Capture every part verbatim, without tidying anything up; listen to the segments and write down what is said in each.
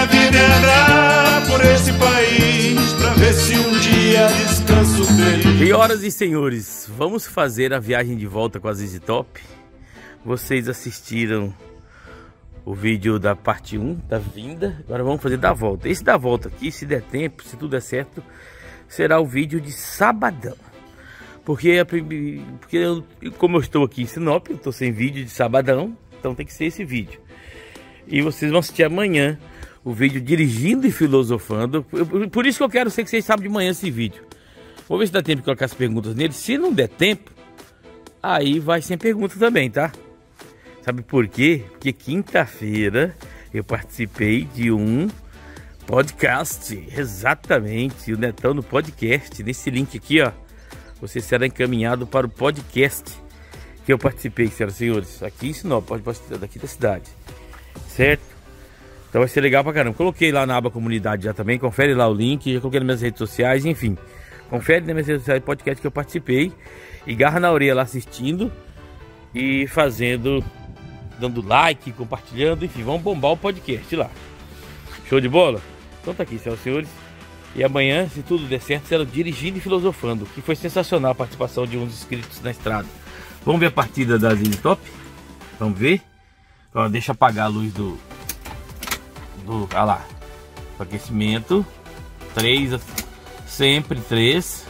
vida é andar por esse país pra ver se um dia descanso feliz. Senhoras e senhores, vamos fazer a viagem de volta com a Z Z Top. Vocês assistiram o vídeo da parte um, da vinda. Agora vamos fazer da volta. Esse da volta aqui, se der tempo, se tudo der certo, será o vídeo de sabadão. Porque, a, porque eu, como eu estou aqui em Sinop, eu estou sem vídeo de sabadão, então tem que ser esse vídeo. E vocês vão assistir amanhã o vídeo dirigindo e filosofando. Eu, por isso que eu quero ser que vocês saibam de manhã esse vídeo. Vou ver se dá tempo de colocar as perguntas nele. Se não der tempo, aí vai sem pergunta também, tá? Sabe por quê? Porque quinta-feira eu participei de um podcast. Exatamente, o Netão no podcast. Nesse link aqui, ó, você será encaminhado para o podcast que eu participei, senhoras e senhores. Aqui em Sinop, pode participar daqui da cidade. Certo? Então vai ser legal pra caramba. Coloquei lá na aba comunidade já também. Confere lá o link. Já coloquei nas minhas redes sociais, enfim. Confere nas minhas redes sociais o podcast que eu participei. E garra na orelha lá assistindo. E fazendo, dando like, compartilhando. Enfim, vamos bombar o podcast lá. Show de bola? Então tá aqui, senhoras e senhores. E amanhã, se tudo der certo, será dirigindo e filosofando. Que foi sensacional a participação de uns inscritos na estrada. Vamos ver a partida da Z Z Top? Vamos ver? Ó, deixa eu apagar a luz do... do ah lá. O aquecimento. Três. Sempre três.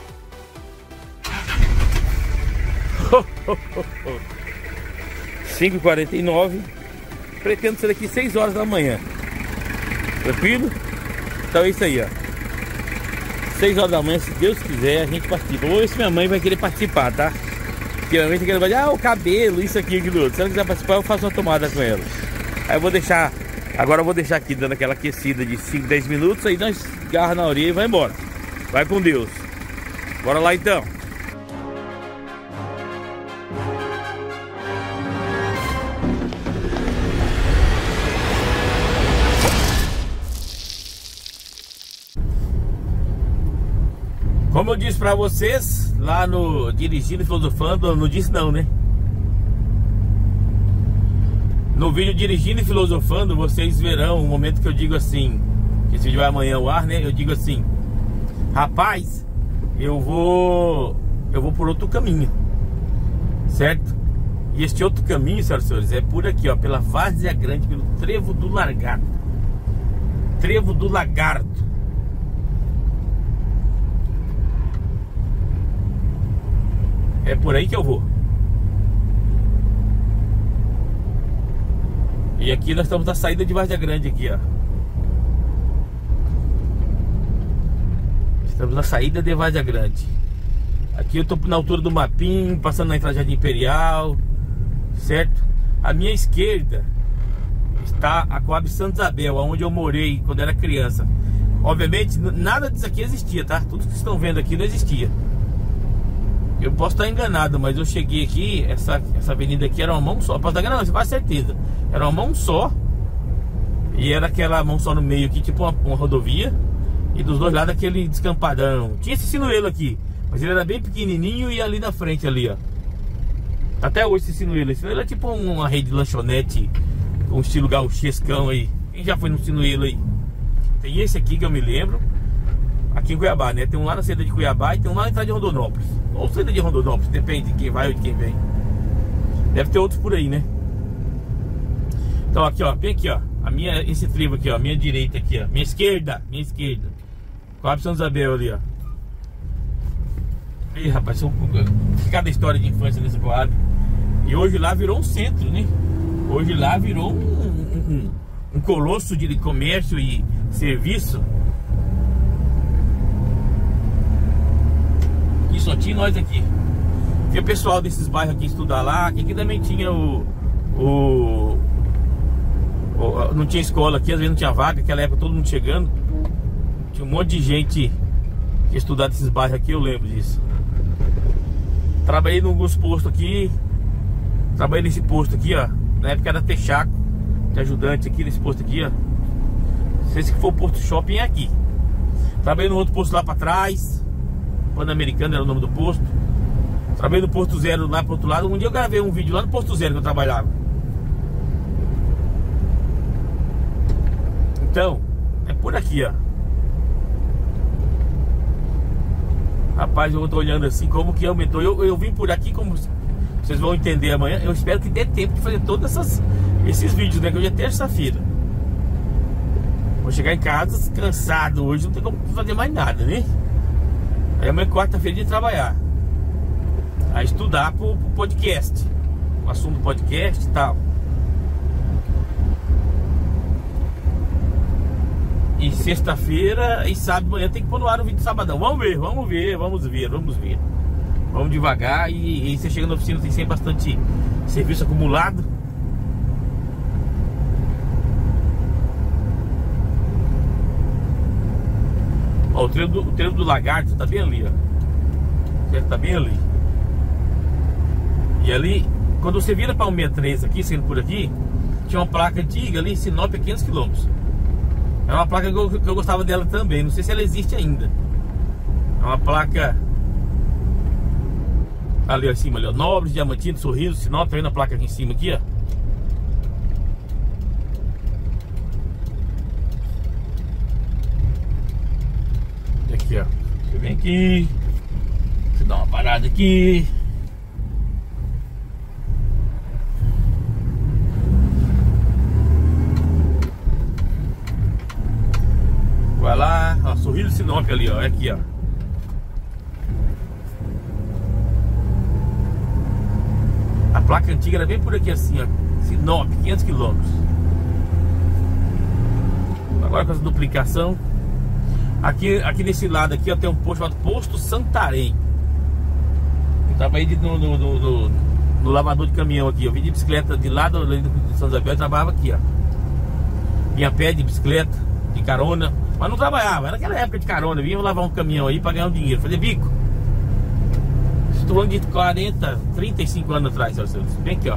cinco e quarenta e nove. Pretendo ser daqui seis horas da manhã. Tranquilo? Então é isso aí, ó. seis horas da manhã, se Deus quiser, a gente participa. Vou ver se minha mãe vai querer participar, tá? Porque minha mãe tá querendo dizer, ah, o cabelo, isso aqui, aquilo outro. Se ela quiser participar, eu faço uma tomada com ela. Aí eu vou deixar, agora eu vou deixar aqui dando aquela aquecida de cinco, dez minutos. Aí nós garra na orelha e vai embora. Vai com Deus. Bora lá então. Como eu disse pra vocês, lá no Dirigindo e Filosofando, não disse não, né? No vídeo Dirigindo e Filosofando, vocês verão o momento que eu digo assim, que esse vídeo vai amanhã ao ar, né? Eu digo assim, rapaz, eu vou, eu vou por outro caminho, certo? E este outro caminho, senhoras e senhores, é por aqui, ó, pela Várzea Grande, pelo Trevo do Lagarto. Trevo do Lagarto. É por aí que eu vou. E aqui nós estamos na saída de Várzea Grande aqui, ó. Estamos na saída de Várzea Grande. Aqui eu estou na altura do Mapim, passando na entrada de Imperial, certo? À minha esquerda está a Coab Santa Isabel, onde eu morei quando era criança. Obviamente nada disso aqui existia, tá? Tudo que vocês estão vendo aqui não existia. Eu posso estar enganado, mas eu cheguei aqui, essa, essa avenida aqui era uma mão só. Eu posso estar enganado, você faz certeza. Era uma mão só. E era aquela mão só no meio aqui, tipo uma, uma rodovia. E dos dois lados aquele descampadão. Tinha esse sinuelo aqui, mas ele era bem pequenininho e ali na frente ali, ó. Até hoje esse sinuelo. Esse sinuelo é tipo uma rede de lanchonete com estilo gauchescão aí. Quem já foi no sinuelo aí? Tem esse aqui que eu me lembro. Aqui em Cuiabá, né? Tem um lá na saída de Cuiabá e tem um lá na entrada de Rondonópolis. Ou saída de Rondonópolis, depende de quem vai ou de quem vem. Deve ter outros por aí, né? Então aqui, ó, bem aqui, ó. A minha, esse trevo aqui, ó, a minha direita aqui, ó. Minha esquerda, minha esquerda. Coab Santa Isabel ali, ó. Ih, rapaz, são cada história de infância nesse Coab. E hoje lá virou um centro, né? Hoje lá virou um, um, um, um colosso de comércio e serviço. E só tinha nós aqui. Tinha pessoal desses bairros aqui estudar lá. Aqui também tinha o, o, o não tinha escola aqui, às vezes não tinha vaga. Naquela época todo mundo chegando. Tinha um monte de gente que estudava desses bairros aqui, eu lembro disso. Trabalhei em alguns postos aqui. Trabalhei nesse posto aqui, ó. Na época era Texaco, de ajudante aqui nesse posto aqui, ó. Não sei se for o Porto Shopping é aqui. Trabalhei no outro posto lá pra trás. Pan-Americano era o nome do posto. Trabalhei no Porto Zero lá pro outro lado. Um dia eu gravei um vídeo lá no Porto Zero que eu trabalhava. Então, É por aqui, ó. Rapaz, eu tô olhando assim como que aumentou. Eu, eu vim por aqui, como vocês vão entender amanhã. Eu espero que dê tempo de fazer todos essas, esses vídeos, né? Que hoje é terça-feira. Vou chegar em casa cansado hoje, não tem como fazer mais nada, né? Aí amanhã é quarta-feira de trabalhar. A estudar pro, pro podcast. O assunto do podcast e tal. E sexta-feira e sábado manhã tem que pôr no ar o vídeo de sabadão. Vamos ver, vamos ver, vamos ver, vamos ver. Vamos devagar e, e você chega na oficina, tem sempre bastante serviço acumulado. Ó, o trevo do, o trevo do Lagarto tá bem ali, ó. Tá bem ali. E ali, quando você vira para o sessenta e três aqui, saindo por aqui, tinha uma placa antiga ali, Sinop a quinhentos quilômetros. É uma placa que eu, que eu gostava dela também. Não sei se ela existe ainda. É uma placa ali ó, em cima, ali, ó. Nobres, Diamantino, Sorriso, Sinop. Tá vendo a placa aqui em cima aqui, ó? E aqui, ó. Você vem aqui. Você dá uma parada aqui. Vai lá, ó, Sorriso Sinop ali, ó, é aqui, ó. A placa antiga era bem por aqui assim, ó. Sinop, quinhentos quilômetros. Agora com essa duplicação. Aqui, aqui desse lado aqui, ó, tem um posto chamado Posto Santarém. Eu tava aí de, no, no, no, no, no lavador de caminhão aqui. Eu vim de bicicleta de lá do, do São Isabel e trabalhava aqui, ó. Vinha a pé de bicicleta, de carona. Mas não trabalhava, era aquela época de carona. Vinha lavar um caminhão aí pra ganhar um dinheiro, fazer bico. Estou falando de quarenta, trinta e cinco anos atrás, ó, bem aqui, ó.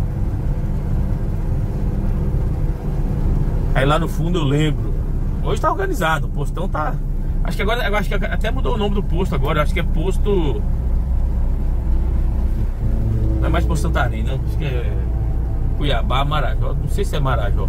Aí lá no fundo eu lembro. Hoje tá organizado, o postão tá. Acho que agora, acho que até mudou o nome do posto agora. Acho que é posto. Não é mais Posto Santarém, não. Acho que é Cuiabá, Marajó. Não sei se é Marajó.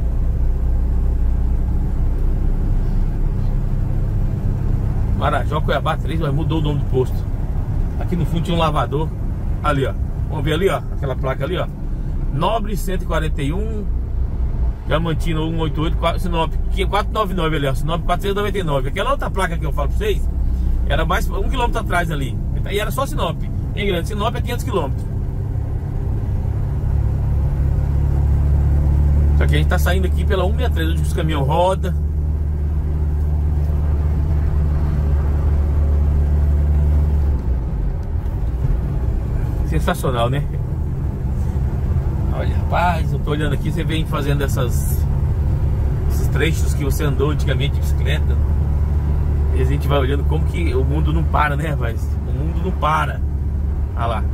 Marajó, Cuiabá três, mas mudou o nome do posto. Aqui no fundo tinha um lavador. Ali, ó. Vamos ver ali, ó. Aquela placa ali, ó. Nobre cento e quarenta e um. Diamantino cento e oitenta e oito. Sinop quatrocentos e noventa e nove ali, ó. Sinop quatrocentos e noventa e nove. Aquela outra placa que eu falo pra vocês era mais um quilômetro atrás ali. E era só Sinop. Em grande, Sinop é quinhentos quilômetros. Só que a gente tá saindo aqui pela cento e sessenta e três, onde os caminhões rodam. Sensacional, né? Olha, rapaz, eu tô olhando aqui, você vem fazendo essas esses trechos que você andou antigamente de bicicleta. E a gente vai olhando como que o mundo não para, né, rapaz? O mundo não para. Olha lá.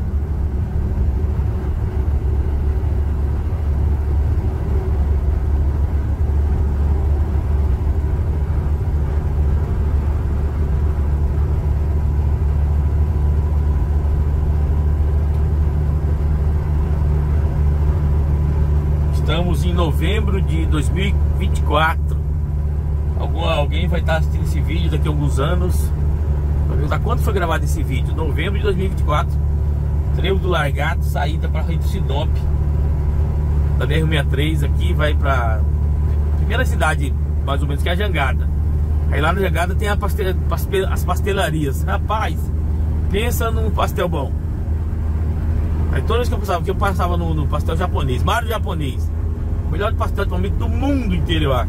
Estamos em novembro de dois mil e vinte e quatro. Algum, alguém vai estar assistindo esse vídeo daqui a alguns anos. Vai perguntar quando foi gravado esse vídeo. Novembro de dois mil e vinte e quatro. Trevo do Lagarto, saída para a rede Sinop da B R sessenta e três aqui, vai para primeira cidade, mais ou menos, que é a Jangada. Aí lá na Jangada tem a pastel, pastel, as pastelarias. Rapaz, pensa num pastel bom. Aí toda vez que eu passava, que eu passava no, no pastel japonês, Mário Japonês, o melhor pastel de palmito do mundo inteiro, eu acho.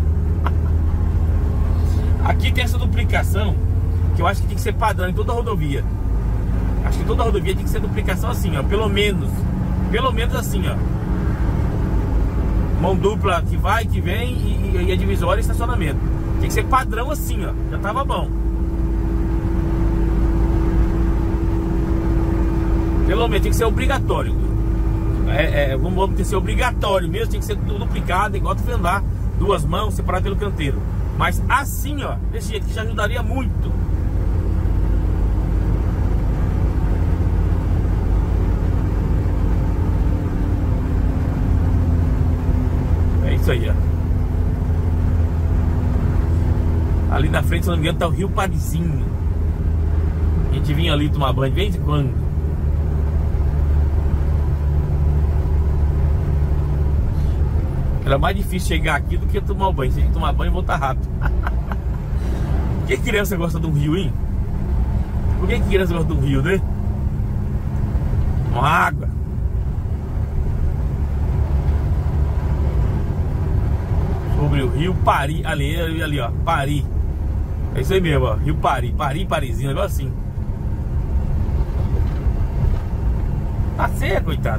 Aqui tem essa duplicação que eu acho que tem que ser padrão em toda a rodovia. Acho que toda a rodovia tem que ser duplicação assim, ó, pelo menos, pelo menos assim, ó. Mão dupla que vai, que vem e, e a divisória e estacionamento. Tem que ser padrão assim, ó, já tava bom. Pelo menos tem que ser obrigatório. É, é, vamos ter que ser obrigatório mesmo, tem que ser duplicado, igual tu andar duas mãos separadas pelo canteiro. Mas assim, ó, desse jeito que já ajudaria muito. É isso aí, ó. Ali na frente, se não me engano, tá o Rio Parizinho. A gente vinha ali tomar banho de vez em quando. Era mais difícil chegar aqui do que tomar o banho. Se a gente tomar banho, voltar rápido. Por que criança gosta de um rio, hein? Por que criança gosta de um rio, né? Uma água. Sobre o Rio Pari. Ali, ali, ali, ó. Pari. É isso aí mesmo, ó. Rio Pari. Pari, Parizinho, negócio assim. Tá seco, coitado.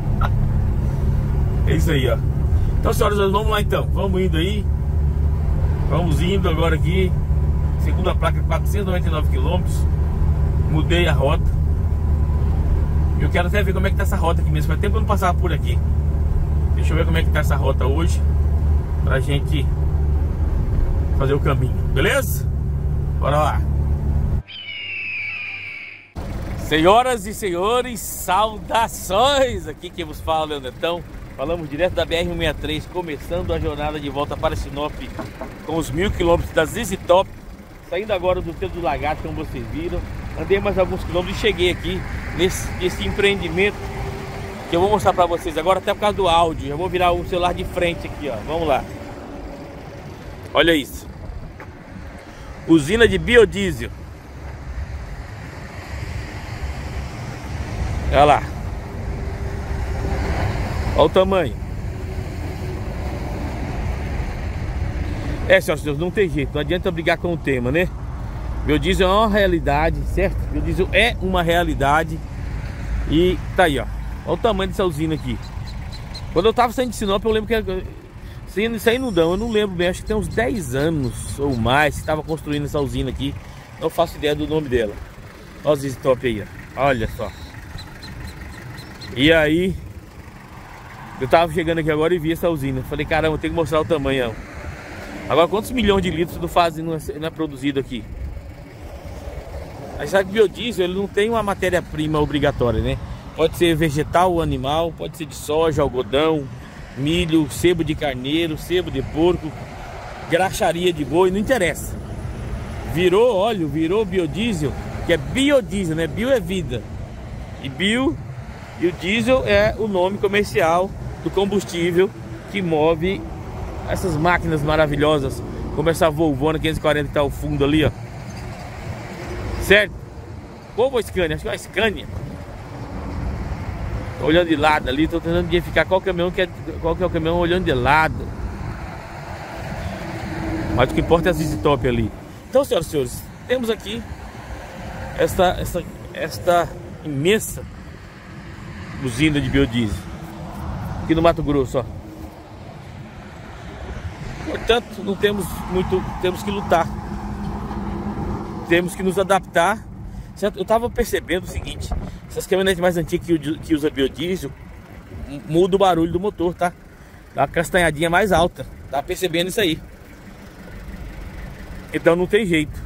É isso aí, ó. Então, senhoras, nós vamos lá então. Vamos indo aí. Vamos indo agora aqui. Segunda placa, quatrocentos e noventa e nove quilômetros. Mudei a rota. Eu quero até ver como é que tá essa rota aqui mesmo. Faz tempo que eu não passava por aqui. Deixa eu ver como é que tá essa rota hoje, pra gente fazer o caminho, beleza? Bora lá. Senhoras e senhores, saudações! Aqui quem vos fala, Leonetão. Falamos direto da B R cento e sessenta e três, começando a jornada de volta para Sinop com os mil quilômetros da Z Z Top. Saindo agora do Trevo do Lagarto, como vocês viram. Andei mais alguns quilômetros e cheguei aqui nesse, nesse empreendimento que eu vou mostrar para vocês agora, até por causa do áudio. Já vou virar o celular de frente aqui, ó. Vamos lá. Olha isso. Usina de biodiesel. Olha lá. Olha o tamanho. É, senhoras e senhores, não tem jeito. Não adianta brigar com o tema, né? Biodiesel é uma realidade, certo? Biodiesel é uma realidade. E tá aí, ó. Olha o tamanho dessa usina aqui. Quando eu tava saindo de Sinop, eu lembro que isso aí não dá, eu não lembro bem. Acho que tem uns dez anos ou mais que tava construindo essa usina aqui. Não faço ideia do nome dela. Olha os Z Z Top aí, ó. Olha só. E aí eu tava chegando aqui agora e vi essa usina. Falei, caramba, tem que mostrar o tamanho. Agora, quantos milhões de litros não fazem, não é produzido aqui? Aí sabe que o biodiesel, ele não tem uma matéria-prima obrigatória, né? Pode ser vegetal ou animal, pode ser de soja, algodão, milho, sebo de carneiro, sebo de porco, graxaria de boi, não interessa. Virou óleo, virou biodiesel, que é biodiesel, né? Bio é vida. E bio, e o diesel é o nome comercial do combustível que move essas máquinas maravilhosas, como essa Volvona quinhentos e quarenta que tá ao fundo ali, ó. Certo? Volvo ou Scania? Acho que é uma Scania. Tô olhando de lado ali, tô tentando identificar qual caminhão que é, qual que é o caminhão olhando de lado. Mas o que importa é a Z Z Top ali. Então, senhoras e senhores, temos aqui esta, esta, esta imensa usina de biodiesel aqui no Mato Grosso, ó. Portanto, não temos muito, temos que lutar, temos que nos adaptar, certo? Eu estava percebendo o seguinte: essas caminhonetes mais antigas que, que usa biodiesel muda o barulho do motor, tá? Dá uma castanhadinha mais alta, tá percebendo isso aí? Então não tem jeito,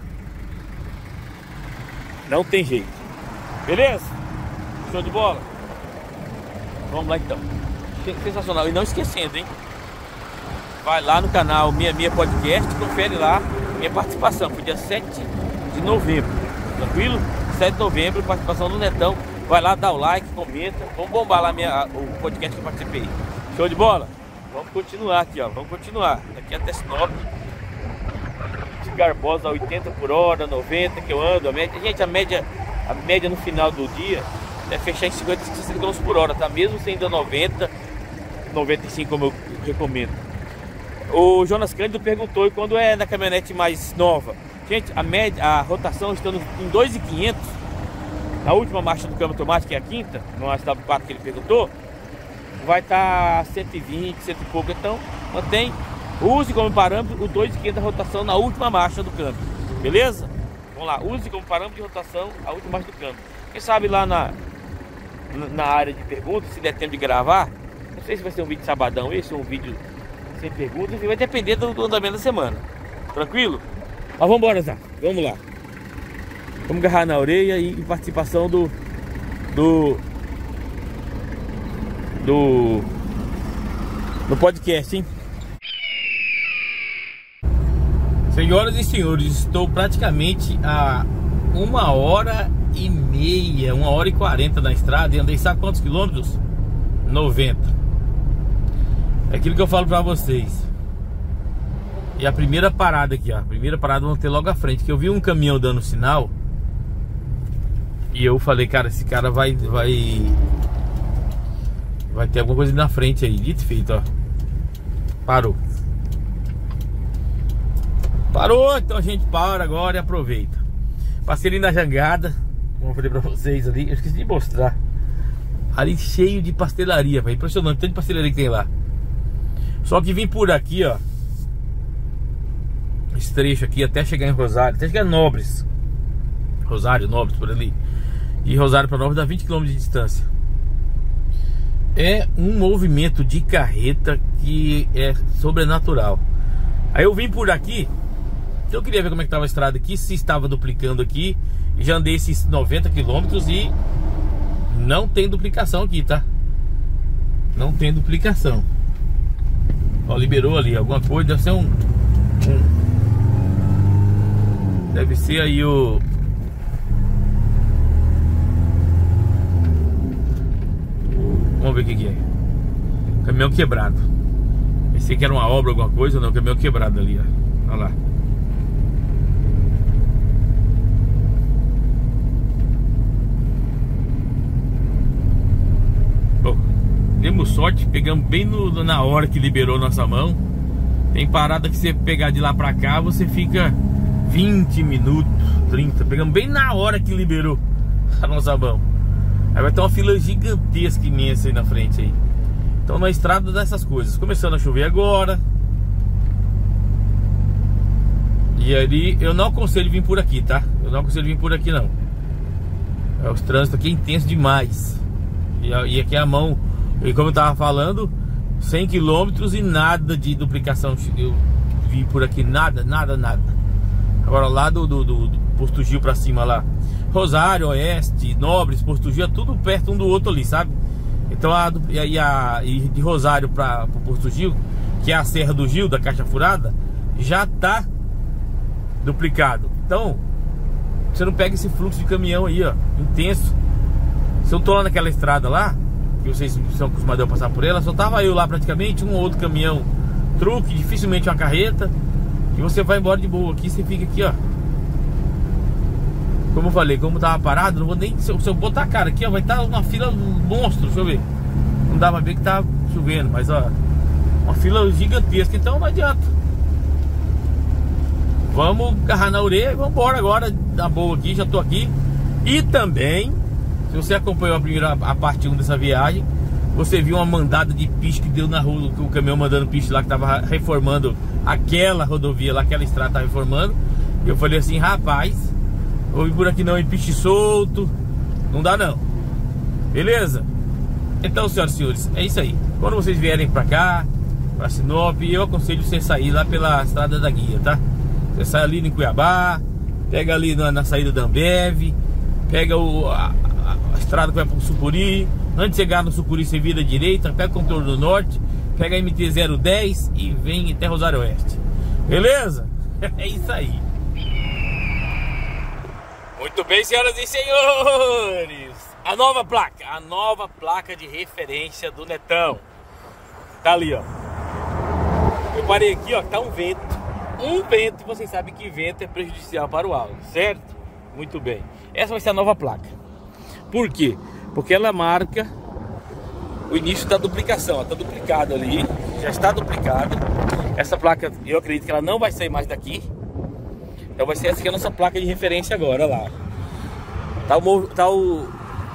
não tem jeito, beleza? Show de bola? Vamos lá então. Sensacional. E não esquecendo, hein? Vai lá no canal Minha Minha Podcast, confere lá minha participação. Foi dia sete de novembro. Tranquilo? sete de novembro, participação do Netão. Vai lá, dá o like, comenta. Vamos bombar lá minha, o podcast que eu participei. Show de bola? Vamos continuar aqui, ó. Vamos continuar. Daqui até Sinop. De Garbosa a oitenta por hora, noventa que eu ando. A média, gente, a média, a média no final do dia deve fechar em cinquenta, sessenta quilômetros por hora, tá? Mesmo sendo noventa, noventa e cinco como eu recomendo. O Jonas Cândido perguntou e quando é na caminhonete mais nova. Gente, a média, a rotação está em dois mil e quinhentos. Na última marcha do câmbio automático, que é a quinta, no S W quatro que ele perguntou, vai estar tá cento e vinte, cento e pouco. Então, mantém, use como parâmetro o dois mil e quinhentos da rotação na última marcha do câmbio. Beleza? Vamos lá, use como parâmetro de rotação a última marcha do câmbio. Quem sabe lá na, na área de perguntas, se der tempo de gravar, não sei se vai ser um vídeo sabadão esse ou um vídeo sem perguntas, vai depender do, do andamento da semana. Tranquilo? Mas vamos embora, Zá. Vamos lá. Vamos agarrar na orelha e, e participação do do do do podcast, hein? Senhoras e senhores, estou praticamente a uma hora e meia, uma hora e quarenta na estrada e andei sabe quantos quilômetros? noventa. É aquilo que eu falo pra vocês. E a primeira parada aqui, ó, a primeira parada vão ter logo à frente, que eu vi um caminhão dando sinal e eu falei, cara, esse cara vai vai vai ter alguma coisa na frente aí. Dito e feito, ó. Parou. Parou, então a gente para agora e aproveita. Passei ali na jangada, como eu falei pra vocês ali, eu esqueci de mostrar. Ali cheio de pastelaria, velho, impressionante, tanto de pastelaria que tem lá. Só que vim por aqui, ó, esse trecho aqui até chegar em Rosário, até chegar em Nobres, Rosário, Nobres, por ali. E Rosário para Nobres dá vinte quilômetros de distância. É um movimento de carreta que é sobrenatural. Aí eu vim por aqui, eu queria ver como é que tava a estrada aqui, se estava duplicando aqui. Já andei esses noventa quilômetros e não tem duplicação aqui, tá? Não tem duplicação. Ó, liberou ali alguma coisa, deve ser um, um deve ser aí o vamos ver o que que é. Caminhão quebrado. Pensei que era uma obra, alguma coisa, não, caminhão quebrado ali, ó. Olha lá. Oh, demos sorte, pegamos bem no, na hora que liberou nossa mão. Tem parada que você pegar de lá pra cá, você fica vinte minutos, trinta. Pegamos bem na hora que liberou a nossa mão. Aí vai ter uma fila gigantesca imensa aí na frente aí. Então na estrada dessas coisas. Começando a chover agora. E ali eu não aconselho vir por aqui, tá? Eu não aconselho vir por aqui não. É, o trânsito aqui é intenso demais. E, e aqui a mão, e como eu tava falando, cem quilômetros e nada de duplicação. Eu vim por aqui, nada, nada, nada. Agora lá do, do, do, do Posto Gil pra cima lá, Rosário, Oeste, Nobres, Posto Gil, é tudo perto um do outro ali, sabe? Então a, e, a, e de Rosário para o Posto Gil, que é a Serra do Gil, da Caixa Furada, já tá duplicado. Então você não pega esse fluxo de caminhão aí, ó, intenso. Se eu tô lá naquela estrada lá, que vocês são acostumados a passar por ela, só tava eu lá praticamente, um ou outro caminhão truque, dificilmente uma carreta. E você vai embora de boa aqui, você fica aqui, ó. Como eu falei, como tava parado, não vou nem... Se eu, se eu botar a cara aqui, ó, vai estar uma fila monstro, deixa eu ver. Não dá pra ver que tá chovendo, mas ó, uma fila gigantesca, então não adianta. Vamos agarrar na orelha e vamos embora agora, da boa aqui, já tô aqui. E também, se você acompanhou a primeira, a parte um dessa viagem, você viu uma mandada de piche que deu na rua, o caminhão mandando piche lá, que tava reformando aquela rodovia lá, aquela estrada tava reformando. E eu falei assim, rapaz, vou vir por aqui não, em piche solto, não dá não. Beleza? Então, senhoras e senhores, é isso aí. Quando vocês vierem pra cá, pra Sinop, eu aconselho você sair lá pela estrada da guia, tá? Você sai ali em Cuiabá, pega ali na, na saída da Ambev, pega o, a, a, a estrada que vai pro Sucuri. Antes de chegar no Sucuri, você vira à direita, pega o contorno do norte, pega a M T zero dez e vem até Rosário Oeste. Beleza? É isso aí. Muito bem, senhoras e senhores, a nova placa, a nova placa de referência do Netão. Tá ali, ó. Eu parei aqui, ó, que tá um vento. Um vento, vocês sabem que vento é prejudicial para o áudio, certo? Muito bem. Essa vai ser a nova placa. Por quê? Porque ela marca o início da duplicação. Ó, tá duplicado ali, já está duplicado. Essa placa, eu acredito que ela não vai sair mais daqui. Então vai ser essa aqui a nossa placa de referência agora, lá. Tá o, tá o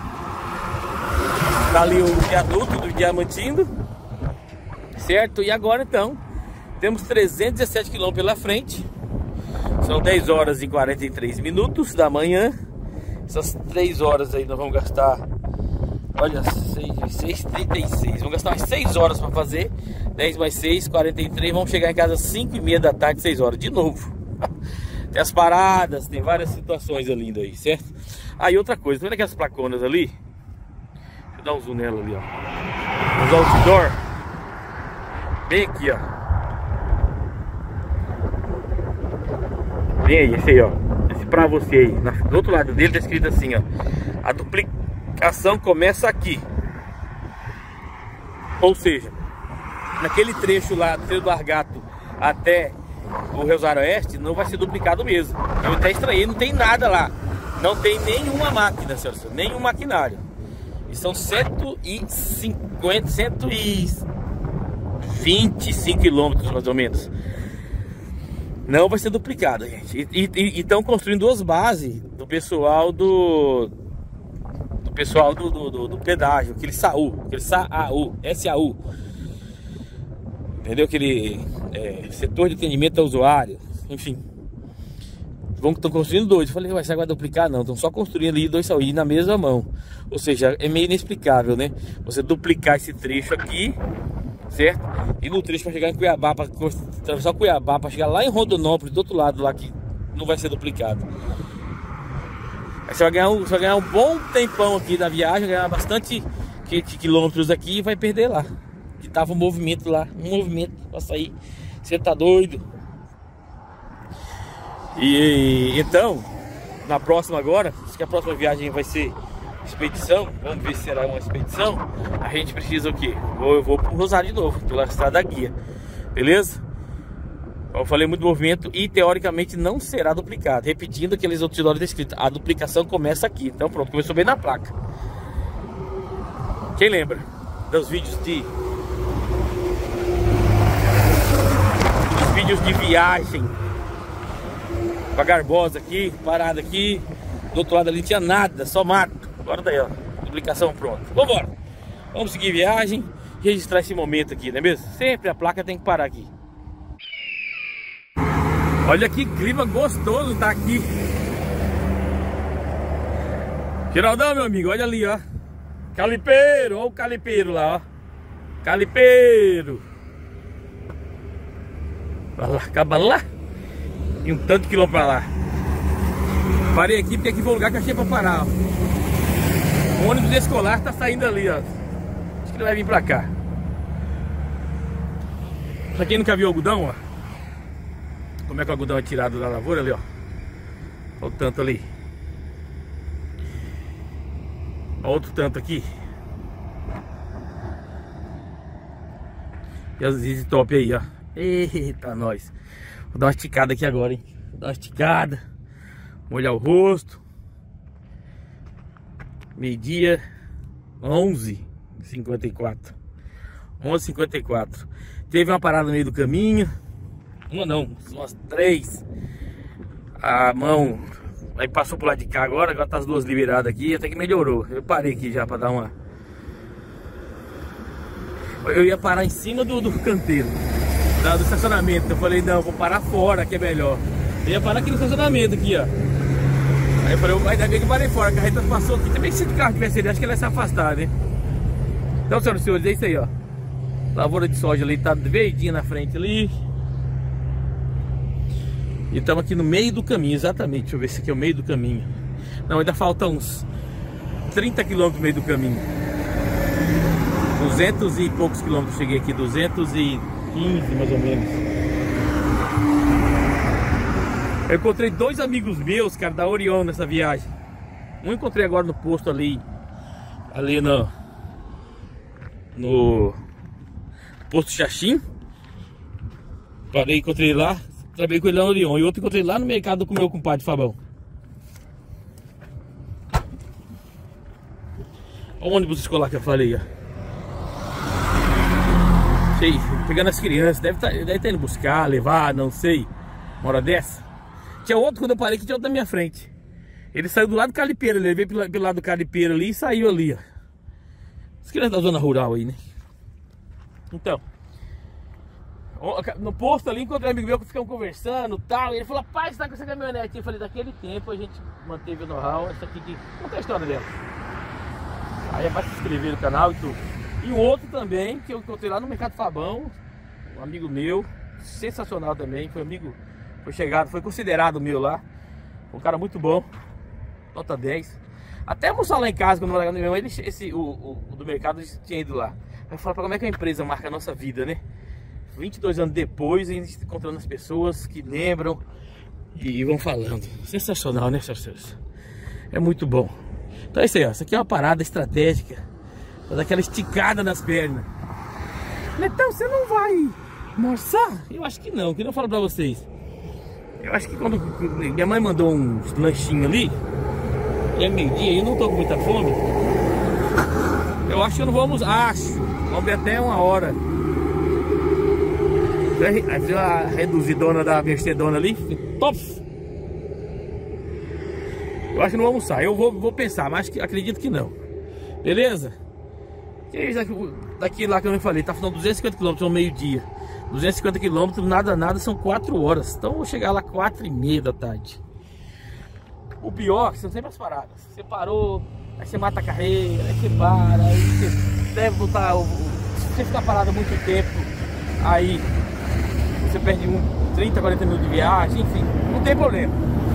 tá ali o viaduto do Diamantino, certo? E agora então temos trezentos e dezessete quilômetros pela frente. São dez horas e quarenta e três minutos da manhã. Essas três horas aí nós vamos gastar, olha, seis e trinta e seis. Vamos gastar umas seis horas para fazer. Dez mais seis, quarenta e três. Vamos chegar em casa às cinco e meia da tarde, seis horas de novo. Tem as paradas, tem várias situações ali aí, certo? Ah, e outra coisa, tá vendo aquelas placonas ali? Deixa eu dar um zoom nela ali, ó. Os outdoor. Bem aqui, ó. Vem aí, esse aí, ó. Esse pra você aí. Na, do outro lado dele tá escrito assim, ó. A duplicação começa aqui. Ou seja, naquele trecho lá do Trevo do Largato até o Rosário Oeste, não vai ser duplicado mesmo. Eu até estranhei, não tem nada lá. Não tem nenhuma máquina, senhor, nenhum maquinário. E são cento e cinquenta, cento e vinte e cinco quilômetros mais ou menos. Não vai ser duplicado, gente. E estão construindo duas bases do pessoal do do pessoal do, do, do, do pedágio, aquele S A U, aquele S A U, S A U. Entendeu? Aquele é, setor de atendimento ao usuário, enfim. Estão construindo dois. Eu falei, vai, você vai duplicar? Não, estão só construindo ali dois S A U na mesma mão. Ou seja, é meio inexplicável, né? Você duplicar esse trecho aqui, certo? E no trecho para chegar em Cuiabá, para atravessar Cuiabá, para chegar lá em Rondonópolis, do outro lado lá, que não vai ser duplicado. Aí você vai ganhar um, você vai ganhar um bom tempão aqui na viagem, ganhar bastante quilômetros aqui e vai perder lá. Que tava um movimento lá, um movimento para sair. Você tá doido? E então, na próxima agora, acho que a próxima viagem vai ser expedição. Vamos ver se será uma expedição. A gente precisa o quê? Eu vou pro Rosário de novo, pela estrada da guia. Beleza? Eu falei muito movimento e teoricamente não será duplicado. Repetindo aqueles outros olhos escritos, a duplicação começa aqui. Então pronto, começou bem na placa. Quem lembra dos vídeos de dos vídeos de viagem pra Garbosa aqui, parada aqui, do outro lado ali não tinha nada, só mato. Agora daí, ó, duplicação pronta. Vambora, vamos seguir viagem e registrar esse momento aqui, não é mesmo? Sempre a placa tem que parar aqui. Olha que clima gostoso tá aqui. Geraldão, meu amigo, olha ali, ó. Calipeiro, olha o calipeiro lá, ó. Calipeiro. Olha lá, acaba lá. E um tanto de quilômetro pra lá. Parei aqui porque aqui foi o lugar que eu achei pra parar, ó. O ônibus escolar tá saindo ali, ó. Acho que ele vai vir pra cá. Pra quem nunca viu algodão, ó. Como é que o algodão é tirado da lavoura ali, ó. Olha o tanto ali. Olha outro tanto aqui. E as Easy Top aí, ó. Eita, nós. Vou dar uma esticada aqui agora, hein. Vou dar uma esticada. Molhar o rosto. Meio-dia onze e cinquenta e quatro. onze e cinquenta e quatro. Teve uma parada no meio do caminho. Uma não, umas três. A mão aí passou pro lado de cá agora. Agora tá as duas liberadas aqui. Até que melhorou. Eu parei aqui já pra dar uma. Eu ia parar em cima do, do canteiro, do estacionamento. Eu falei, não, vou parar fora que é melhor. Eu ia parar aqui no estacionamento aqui, ó. Aí eu falei, ainda bem que eu parei fora. A carreta passou aqui. Também se o carro tivesse ali, acho que ele ia se afastar, né? Então, senhoras e senhores, é isso aí, ó. Lavoura de soja ali, tá verdinha na frente ali. E estamos aqui no meio do caminho, exatamente. Deixa eu ver se aqui é o meio do caminho. Não, ainda falta uns trinta quilômetros no meio do caminho. duzentos e poucos quilômetros cheguei aqui, duzentos e quinze mais ou menos. Eu encontrei dois amigos meus, cara, da Orion nessa viagem. Um encontrei agora no posto ali, ali no, no posto Xaxim. Parei, encontrei lá. Trabalhei com ele lá no Orion. E outro encontrei lá no mercado com o meu compadre Fabão. Olha o ônibus escolar que eu falei, ó. Sei, pegando as crianças. Deve estar tá, deve tá indo buscar, levar, não sei. Uma hora dessa. Tinha outro quando eu parei que tinha outro na minha frente. Ele saiu do lado do calipeiro. Ele veio pelo, pelo lado do calipeiro ali e saiu ali, ó. As crianças da zona rural aí, né? Então. No posto ali, encontrei um amigo meu que ficamos conversando e tal. E ele falou, pai, você tá com essa caminhonete? Eu falei, daquele tempo a gente manteve o know-how. Essa aqui que. Conta a história dela. Aí é pra se inscrever no canal e tudo. E o outro também, que eu encontrei lá no Mercado Fabão. Um amigo meu, sensacional também. Foi amigo, foi chegado, foi considerado meu lá. Um cara muito bom. Nota dez. Até almoçar lá em casa, quando eu morava no meu, ele, esse, o, o, o do mercado tinha ido lá. Aí falar como é que a empresa marca a nossa vida, né? vinte e dois anos depois, a gente encontrando as pessoas que lembram e vão falando. Sensacional, né, senhores? É muito bom. Então é isso aí, ó. Isso aqui é uma parada estratégica pra dar aquela esticada nas pernas. Netão, você não vai almoçar? Eu acho que não, que eu não falo pra vocês. Eu acho que quando minha mãe mandou uns lanchinhos ali, e é meio-dia e eu não tô com muita fome, eu acho que eu não vou almoçar. Acho. Vamos ver até uma hora. Aí a reduzidona da Mercedona ali, top. Eu acho que não vou almoçar. Eu vou, vou pensar, mas que, acredito que não. Beleza? E daqui, daqui lá que eu me falei, tá falando duzentos e cinquenta quilômetros ao meio-dia. duzentos e cinquenta quilômetros, nada, nada, são quatro horas. Então eu vou chegar lá quatro e meia da tarde. O pior é que são sempre as paradas. Você parou, aí você mata a carreira, aí você para, aí você deve botar. Se você ficar parado há muito tempo, aí você perde um, trinta, quarenta minutos de viagem, enfim, não tem problema.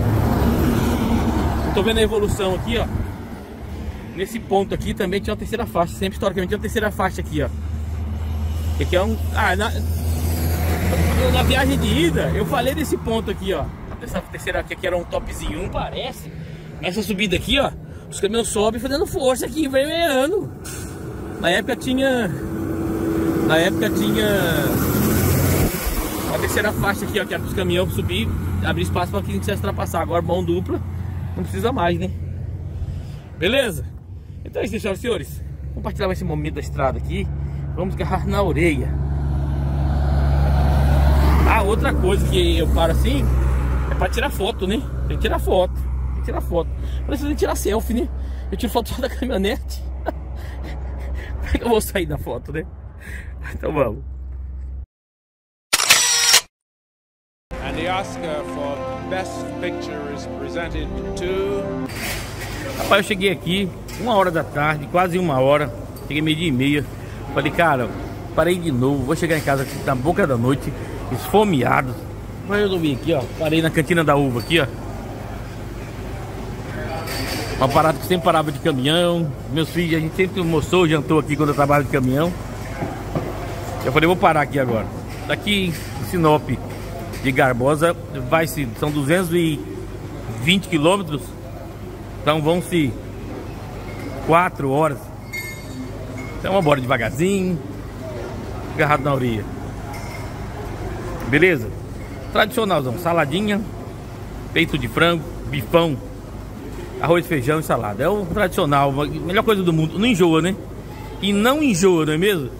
Eu tô vendo a evolução aqui, ó. Nesse ponto aqui também tinha uma terceira faixa. Sempre historicamente tinha uma terceira faixa aqui, ó. Que aqui é um. Ah, na, na viagem de ida, eu falei desse ponto aqui, ó. Essa terceira aqui, que era um topzinho um, parece. Nessa subida aqui, ó, os caminhões sobem fazendo força aqui, envermelhando. Na época tinha. Na época tinha uma terceira faixa aqui, ó, que era para os caminhões subir, abrir espaço para quem quisesse ultrapassar. Agora mão dupla, não precisa mais, né? Beleza? Então é isso, senhoras e senhores. Compartilhar esse momento da estrada aqui. Vamos agarrar na orelha. Ah, outra coisa que eu paro assim é para tirar foto, né? Tem que tirar foto. Tem que tirar foto. Precisa tirar selfie, né? Eu tiro foto só da caminhonete. Como é que eu vou sair da foto, né? Então vamos. And the Oscar for Best Picture is presented to... Rapaz, eu cheguei aqui uma hora da tarde, quase uma hora. Cheguei meio dia e meia. Falei, cara, parei de novo. Vou chegar em casa aqui na boca da noite, esfomeado. Mas eu dormi aqui, ó. Parei na cantina da uva aqui, ó. Uma parada que sempre parava de caminhão. Meus filhos, a gente sempre almoçou, jantou aqui quando eu trabalho de caminhão. Eu falei, vou parar aqui agora. Daqui em Sinop de Garbosa vai se são duzentos e vinte quilômetros. Então vão-se quatro horas. Então vamos embora devagarzinho, agarrado na orelha. Beleza? Tradicionalzão, saladinha, peito de frango, bifão, arroz, feijão e salada. É o tradicional, a melhor coisa do mundo. Não enjoa, né? E não enjoa, não é mesmo?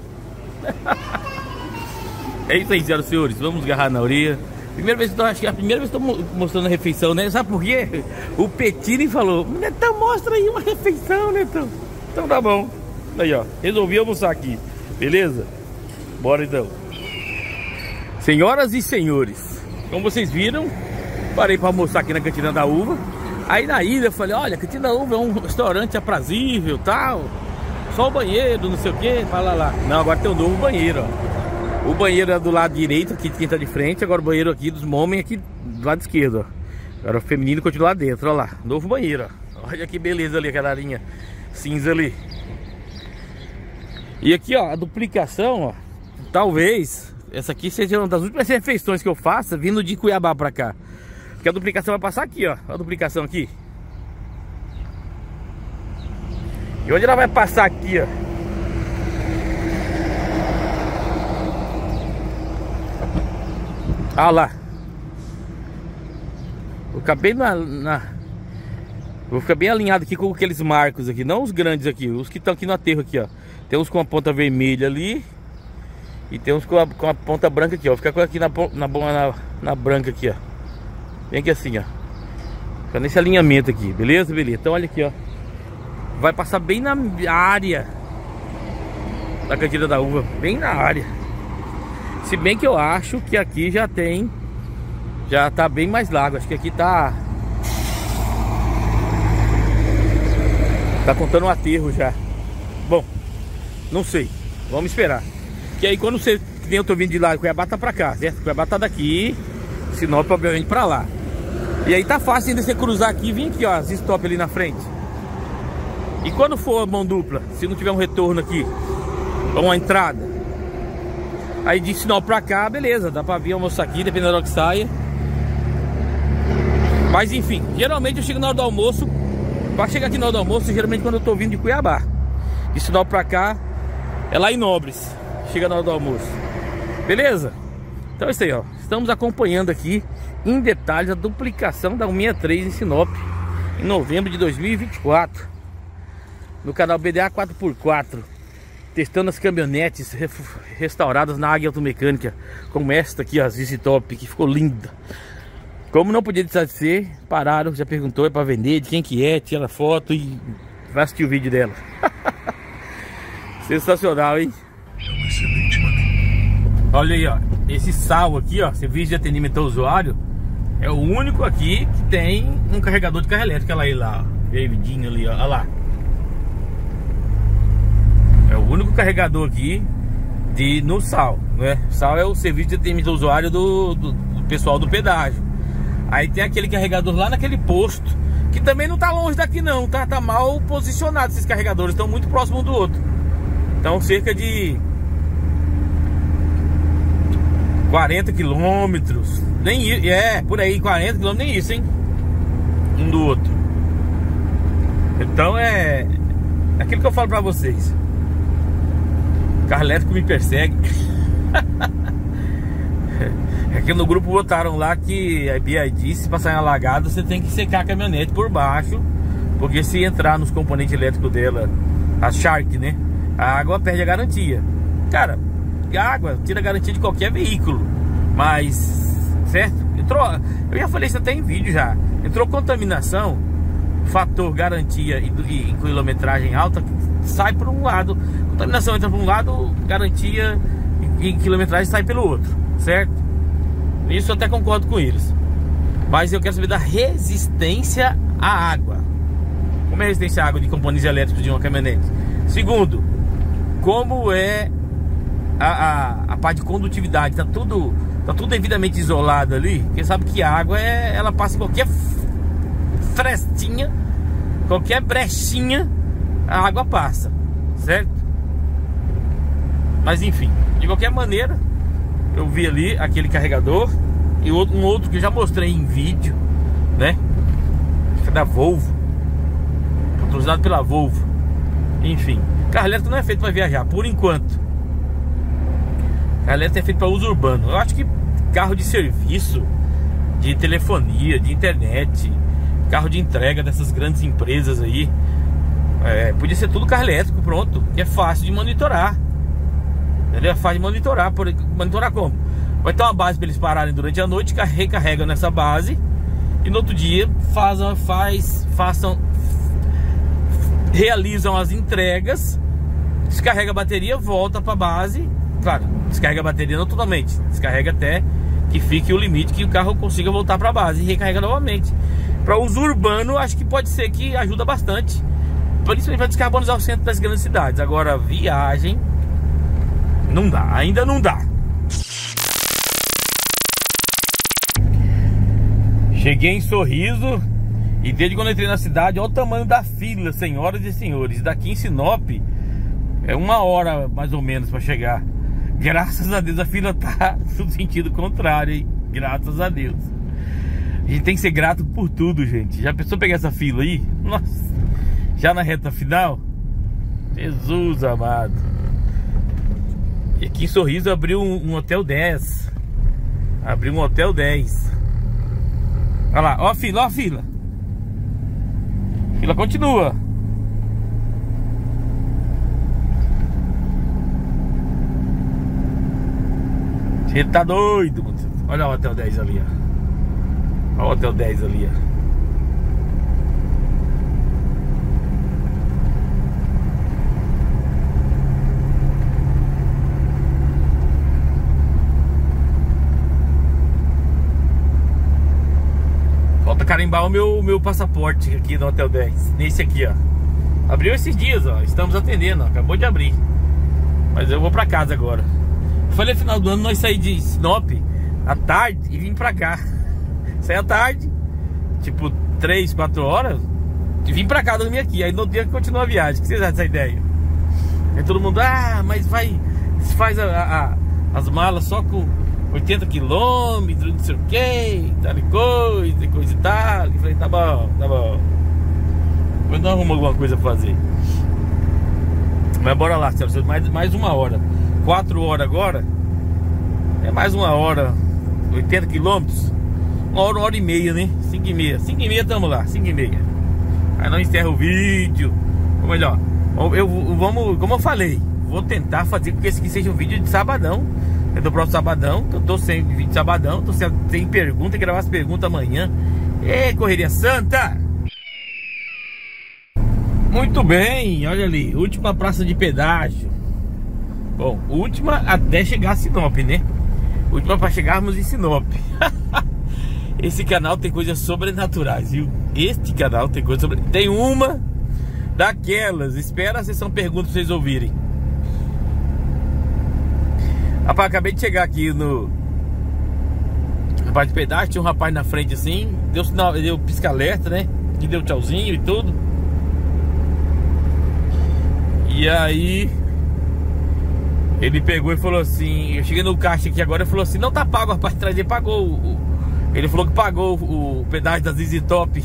É isso aí, senhoras e senhores. Vamos agarrar na orelha. Primeira vez que eu acho que é a primeira vez que estou mostrando a refeição, né? Sabe por quê? O Petini falou, Netão, mostra aí uma refeição, Netão. Então tá bom. Aí, ó, resolvi almoçar aqui. Beleza? Bora então. Senhoras e senhores, como vocês viram, parei para almoçar aqui na Cantina da Uva. Aí na ida eu falei, olha, a Cantina da Uva é um restaurante aprazível, tal. Só o banheiro, não sei o que, fala lá. Não, agora tem um novo banheiro, ó. O banheiro é do lado direito, aqui de quem tá de frente. Agora o banheiro aqui dos homens aqui do lado esquerdo, ó. Agora o feminino continua lá dentro, ó lá. Novo banheiro, ó. Olha que beleza ali, aquela linha cinza ali. E aqui, ó, a duplicação, ó. Talvez essa aqui seja uma das últimas refeições que eu faça vindo de Cuiabá pra cá. Porque a duplicação vai passar aqui, ó. A duplicação aqui. E onde ela vai passar aqui, ó? Ah lá. Vou ficar bem na, na... Vou ficar bem alinhado aqui com aqueles marcos aqui. Não os grandes aqui, os que estão aqui no aterro aqui, ó. Tem uns com a ponta vermelha ali. E tem uns com a, com a ponta branca aqui, ó. Vou ficar aqui na, na, na, na branca aqui, ó. Bem aqui assim, ó. Fica nesse alinhamento aqui, beleza? Beleza. Então olha aqui, ó. Vai passar bem na área da Cantina da Uva. Bem na área. Se bem que eu acho que aqui já tem, já tá bem mais largo. Acho que aqui tá Tá contando um aterro já. Bom, não sei, vamos esperar. Que aí quando você, que nem eu tô vindo de lá, Cuiabá tá pra cá, certo? Cuiabá tá daqui, Sinop obviamente pra lá. E aí tá fácil ainda você cruzar aqui e vir aqui, ó, as stop ali na frente. E quando for mão dupla, se não tiver um retorno aqui, ou uma entrada, aí de Sinop pra cá, beleza, dá pra vir almoçar aqui, dependendo da hora que saia. Mas enfim, geralmente eu chego na hora do almoço. Pra chegar aqui na hora do almoço, geralmente quando eu tô vindo de Cuiabá. De Sinop pra cá é lá em Nobres. Chega na hora do almoço. Beleza? Então é isso aí, ó. Estamos acompanhando aqui em detalhes a duplicação da cento e sessenta e três em Sinop em novembro de dois mil e vinte e quatro. No canal B D A quatro por quatro. Testando as caminhonetes restauradas na Águia Automecânica, como esta aqui, a Z Z Top, que ficou linda. Como não podia deixar de ser, pararam, já perguntou, é para vender, de quem que é, tira foto e vai assistir o vídeo dela. Sensacional, hein? Olha aí, ó, esse sal aqui, ó, serviço de atendimento ao usuário, é o único aqui que tem um carregador de carga elétrica lá, aí, lá, ó, verdinho ali, ó, olha lá. É o único carregador aqui de, no Sal, né? Sal é o serviço de atendimento ao usuário do, do, do pessoal do pedágio. Aí tem aquele carregador lá naquele posto, que também não tá longe daqui não, tá, tá mal posicionado. Esses carregadores estão muito próximos um do outro. Então cerca de quarenta quilômetros. Nem é, por aí, quarenta quilômetros, nem isso, hein? Um do outro. Então é aquilo que eu falo pra vocês. Carro elétrico me persegue. Aqui no grupo botaram lá que a B I D, se passar em alagado, você tem que secar a caminhonete por baixo, porque se entrar nos componentes elétricos dela, a Shark, né, a água perde a garantia. Cara, a água tira a garantia de qualquer veículo. Mas, certo? Entrou, eu já falei isso até em vídeo já. Entrou contaminação, fator garantia e, e, e quilometragem alta, sai por um lado. Contaminação entra por um lado, garantia e, e quilometragem sai pelo outro, certo? Isso eu até concordo com eles. Mas eu quero saber da resistência à água. Como é a resistência à água de componentes elétricos de uma caminhonete? Segundo, como é a, a, a parte de condutividade? Tá tudo, tá tudo devidamente isolado ali. Porque sabe que a água é, ela passa em qualquer frestinha, qualquer brechinha, a água passa, certo? Mas enfim, de qualquer maneira, eu vi ali aquele carregador e outro, um outro que eu já mostrei em vídeo, né? Que é da Volvo, patrocinado pela Volvo. Enfim, carro elétrico não é feito para viajar, por enquanto. Carro elétrico é feito para uso urbano. Eu acho que carro de serviço, de telefonia, de internet, carro de entrega dessas grandes empresas aí, é, podia ser tudo carro elétrico, pronto, que é fácil de monitorar. Ele é fácil de monitorar. Por, monitorar como? Vai ter uma base para eles pararem durante a noite, recarregam nessa base e no outro dia fazem, faz, façam, realizam as entregas, descarrega a bateria, volta para a base. Claro, descarrega a bateria não totalmente, descarrega até que fique o limite que o carro consiga voltar para a base e recarrega novamente. Para uso urbano, acho que pode ser que ajuda bastante, principalmente para descarbonizar o centro das grandes cidades. Agora, viagem não dá, ainda não dá. Cheguei em Sorriso e desde quando eu entrei na cidade, olha o tamanho da fila, senhoras e senhores. Daqui em Sinop é uma hora mais ou menos para chegar. Graças a Deus a fila tá no sentido contrário, hein? Graças a Deus. A gente tem que ser grato por tudo, gente. Já pensou pegar essa fila aí? Nossa, já na reta final? Jesus amado. E aqui em Sorriso abriu um, um Hotel dez. Abriu um Hotel dez. Olha lá, ó a fila, ó a fila. A fila continua. Você tá doido. Olha o Hotel dez ali, ó. Olha o Hotel dez ali, ó. Falta carimbar o meu, meu passaporte aqui no Hotel dez. Nesse aqui, ó. Abriu esses dias, ó. Estamos atendendo, ó. Acabou de abrir. Mas eu vou pra casa agora. Falei, final do ano nós saímos de Sinop à tarde e vim pra cá. Saí à tarde, tipo três, quatro horas, e vim pra cá dormir aqui. Aí no dia que continua a viagem. O que vocês acham dessa ideia? Aí todo mundo, ah, mas vai, faz a, a, as malas só com oitenta quilômetros, não sei o que, tal e coisa, coisa e tal. falei, tá bom, tá bom. Depois não arruma alguma coisa pra fazer. Mas bora lá, senhora, mais, mais uma hora. Quatro horas agora. É mais uma hora. oitenta quilômetros. Uma hora, uma hora e meia, né? Cinco e meia. Cinco e meia tamo lá, cinco e meia. Aí não encerra o vídeo. Ou melhor, eu, vamos, como eu falei, vou tentar fazer com que esse aqui seja um vídeo de sabadão. É do próximo sabadão. Eu tô sem vídeo de sabadão. Tô sem, sem pergunta, e gravar as perguntas amanhã. Ê, correria santa! Muito bem, olha ali, última praça de pedágio. Bom, última até chegar a Sinop, né? Última para chegarmos em Sinop. Esse canal tem coisas sobrenaturais, viu? Este canal tem coisas sobre... Tem uma daquelas. Espera a sessão perguntas pra vocês ouvirem. Rapaz, acabei de chegar aqui no... Rapaz de pedágio, tinha um rapaz na frente assim. Deu sinal, deu pisca-alerta, né? E deu tchauzinho e tudo. E aí ele pegou e falou assim, eu cheguei no caixa aqui agora e falou assim, não tá pago, rapaz, atrás ele pagou o, ele falou que pagou o, o pedágio da Z Z Top.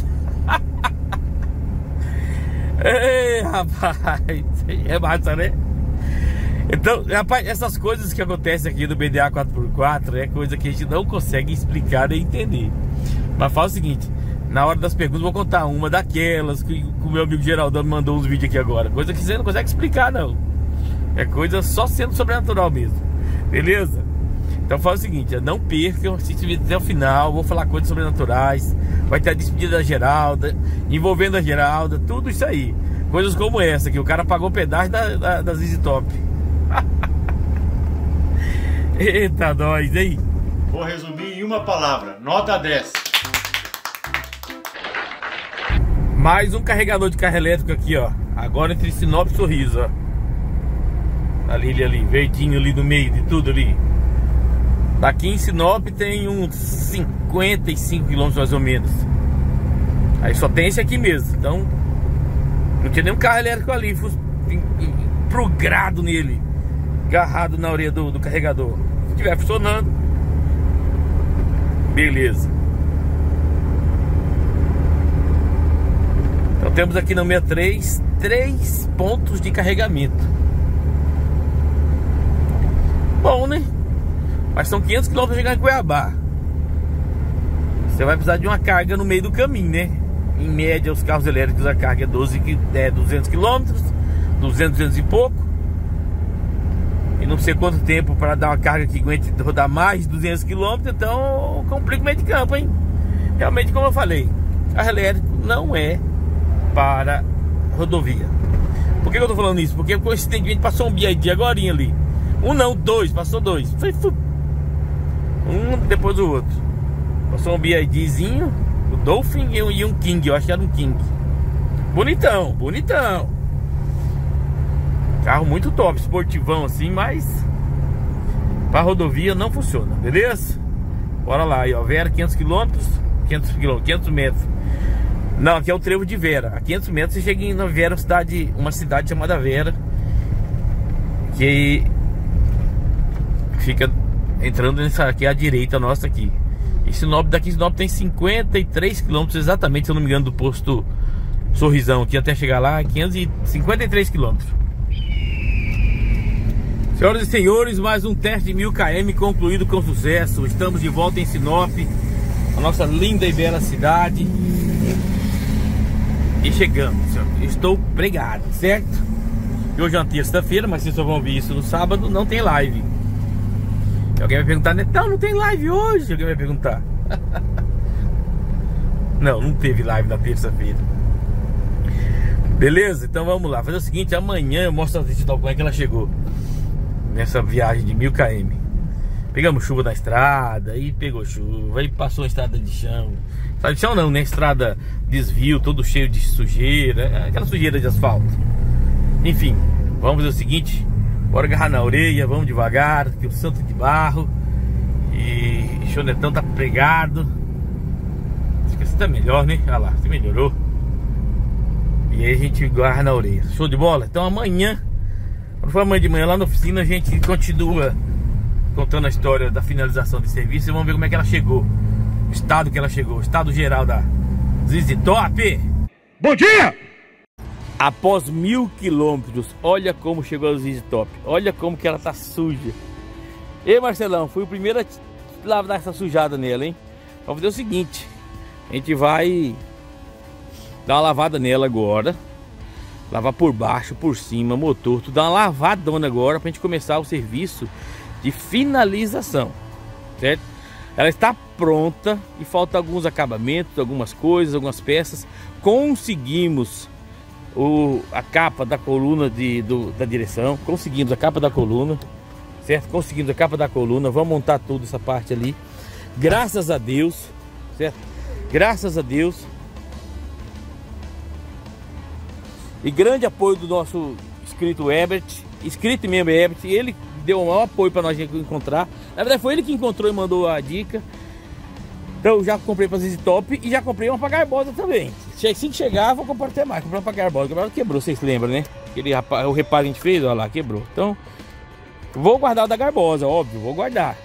Ei, rapaz, é massa, né? Então, rapaz, essas coisas que acontecem aqui no B D A quatro por quatro é coisa que a gente não consegue explicar nem entender. Mas fala o seguinte, na hora das perguntas vou contar uma daquelas que o meu amigo Geraldão me mandou uns vídeos aqui agora. Coisa que você não consegue explicar, não. É coisa só sendo sobrenatural mesmo. Beleza? Então fala o seguinte, não percam, assiste o vídeo até o final. Vou falar coisas sobrenaturais. Vai ter a despedida da Geralda, envolvendo a Geralda, tudo isso aí. Coisas como essa, que o cara pagou o pedágio da, da, da Z Z Top. Eita, nós, hein? Vou resumir em uma palavra, nota dez. Mais um carregador de carro elétrico aqui, ó. Agora entre Sinop e Sorriso, ó. Ali, ali, ali, verdinho ali no meio de tudo ali. Daqui em Sinop tem uns cinquenta e cinco quilômetros mais ou menos. Aí só tem esse aqui mesmo. Então não tinha nenhum carro elétrico ali. Fui progrado nele, agarrado na orelha do, do carregador. Se estiver funcionando, beleza. Então temos aqui no sessenta e três três pontos de carregamento. Bom, né? Mas são quinhentos quilômetros para chegar em Cuiabá. Você vai precisar de uma carga no meio do caminho, né? Em média, os carros elétricos, a carga é, doze, é duzentos quilômetros, duzentos, duzentos e pouco. E não sei quanto tempo para dar uma carga que aguente rodar mais de duzentos quilômetros. Então complica o meio de campo, hein? Realmente, como eu falei, carro elétrico não é para rodovia. Por que eu tô falando isso? Porque coincidentemente passou um B I D agora ali. Um não, dois, passou dois. Um depois do outro. Passou um BIDzinho, o Dolphin e um King, eu acho que era um King. Bonitão, bonitão. Carro muito top, esportivão assim, mas para rodovia não funciona, beleza? Bora lá, aí ó, Vera, quinhentos quilômetros, quinhentos quilômetros, quinhentos metros. Não, aqui é o trevo de Vera. A quinhentos metros você chega em Vera, cidade, uma cidade chamada Vera, que fica entrando nessa aqui à direita nossa aqui. E Sinop, daqui Sinop tem cinquenta e três quilômetros exatamente, se eu não me engano, do posto Sorrisão aqui até chegar lá, quinhentos e cinquenta e três quilômetros. Senhoras e senhores, mais um teste de mil quilômetros concluído com sucesso. Estamos de volta em Sinop, a nossa linda e bela cidade. E chegamos, estou pregado, certo? E hoje é uma terça-feira, mas vocês só vão ouvir isso no sábado, não tem live. Alguém vai perguntar, Netão, não tem live hoje? Alguém vai perguntar. Não, não teve live na terça-feira. Beleza? Então vamos lá. Fazer o seguinte, amanhã eu mostro a digital como é que ela chegou nessa viagem de mil quilômetros. Pegamos chuva na estrada, aí pegou chuva, aí passou a estrada de chão. Estrada de chão não, né? Estrada desvio, todo cheio de sujeira, aquela sujeira de asfalto. Enfim, vamos fazer o seguinte, bora agarrar na orelha, vamos devagar, que o santo de barro. E o Netão tá pregado. Acho que esse tá melhor, né? Olha lá, você melhorou. E aí a gente agarra na orelha. Show de bola? Então amanhã, quando for amanhã de manhã lá na oficina, a gente continua contando a história da finalização de serviço. E vamos ver como é que ela chegou, o estado que ela chegou, o estado geral da, Zizi Top! Bom dia! Após mil quilômetros, olha como chegou a Zizi Top. Olha como que ela tá suja. Ei, Marcelão, fui o primeiro a lavar essa sujada nela, hein? Vamos fazer o seguinte. A gente vai dar uma lavada nela agora. Lavar por baixo, por cima, motor. Tudo, dar uma lavadona agora pra gente começar o serviço de finalização. Certo? Ela está pronta e falta alguns acabamentos, algumas coisas, algumas peças. Conseguimos o, a capa da coluna de, do, da direção. Conseguimos a capa da coluna. Certo? Conseguimos a capa da coluna. Vamos montar toda essa parte ali. Graças a Deus. Certo? Graças a Deus. E grande apoio do nosso inscrito Herbert. Inscrito mesmo Herbert. Ele deu um maior apoio para nós encontrar. Na verdade foi ele que encontrou e mandou a dica. Então eu já comprei para Zizi Top e já comprei uma para Garbosa também. Assim que chegar vou comprar até mais. Comprar para Garbosa. Garbosa quebrou, vocês lembram, né? Aquele o reparo que a gente fez, olha lá, quebrou. Então vou guardar o da Garbosa, óbvio, vou guardar.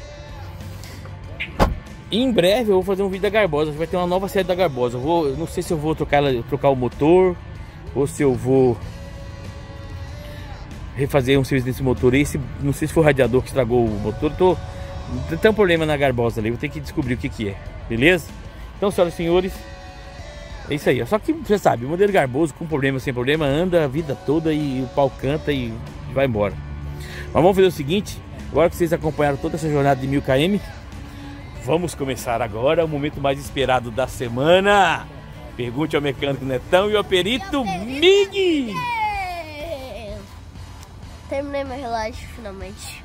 E em breve eu vou fazer um vídeo da Garbosa. Vai ter uma nova série da Garbosa. Eu vou, não sei se eu vou trocar, trocar o motor ou se eu vou refazer um serviço desse motor. Esse, não sei se foi o radiador que estragou o motor. Tô, tem um problema na Garbosa ali. Vou ter que descobrir o que que é. Beleza? Então, senhoras e senhores, é isso aí. Só que você sabe, o modelo Garboso com problema, sem problema, anda a vida toda e o pau canta e vai embora. Mas vamos fazer o seguinte. Agora que vocês acompanharam toda essa jornada de mil quilômetros, vamos começar agora o momento mais esperado da semana. Pergunte ao mecânico Netão e ao perito Mig. Terminei meu relógio finalmente.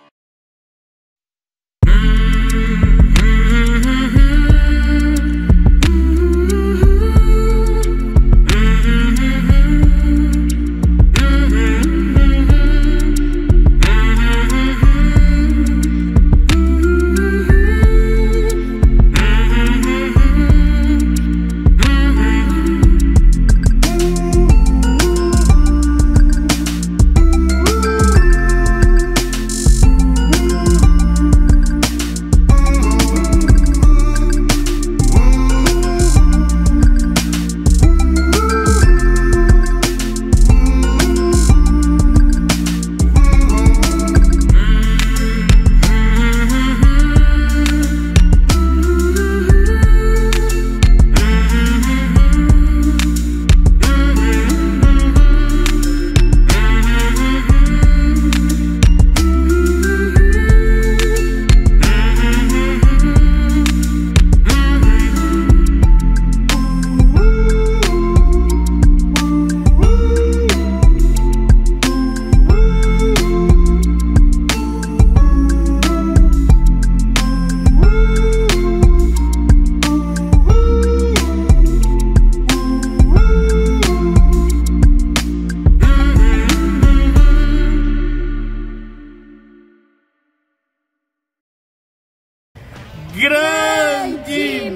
Grande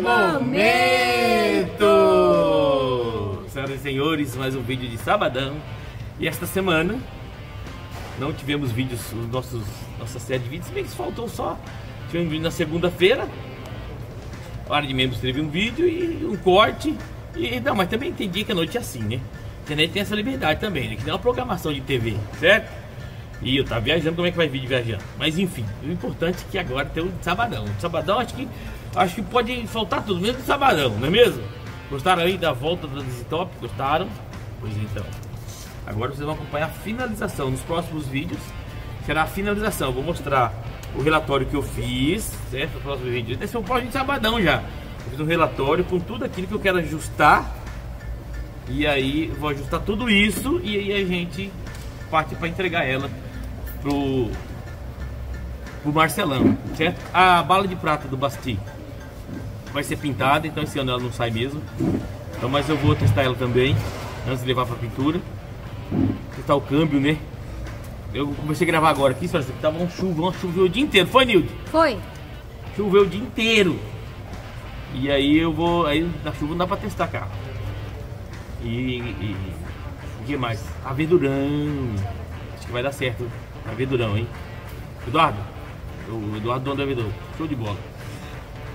momento! Senhoras e senhores, mais um vídeo de sabadão. E esta semana não tivemos vídeos, os nossos, nossa série de vídeos, se bem que faltou só. Tivemos um vídeo na segunda-feira. Hora de membros teve um vídeo e um corte. E não, mas também entendi que a noite é assim, né? A internet tem essa liberdade também, né? Que não é uma programação de T V, certo? E eu tava viajando, como é que vai vídeo viajando? Mas enfim, o importante é que agora tem o sabadão. O sabadão acho que acho que pode faltar tudo, mesmo do sabadão, não é mesmo? Gostaram aí da volta da Zizi Top? Gostaram? Pois então. Agora vocês vão acompanhar a finalização. Nos próximos vídeos será a finalização. Eu vou mostrar o relatório que eu fiz, certo? No próximo vídeo. Esse é o próximo sabadão já. Eu fiz um relatório com tudo aquilo que eu quero ajustar. E aí eu vou ajustar tudo isso e aí a gente parte para entregar ela pro, pro Marcelão, certo? A bala de prata do Basti vai ser pintada, então esse ano ela não sai mesmo. Então, mas eu vou testar ela também antes de levar para pintura. Testar o câmbio, né? Eu comecei a gravar agora aqui, só que tava um chuva, choveu o dia inteiro. Foi, Nilde? Foi. Choveu o dia inteiro. E aí eu vou, aí na chuva não dá para testar carro. E, e o que mais? Avedurão. Acho que vai dar certo. Avedurão, hein? Eduardo? O Eduardo, dono do Avedurão. Show de bola.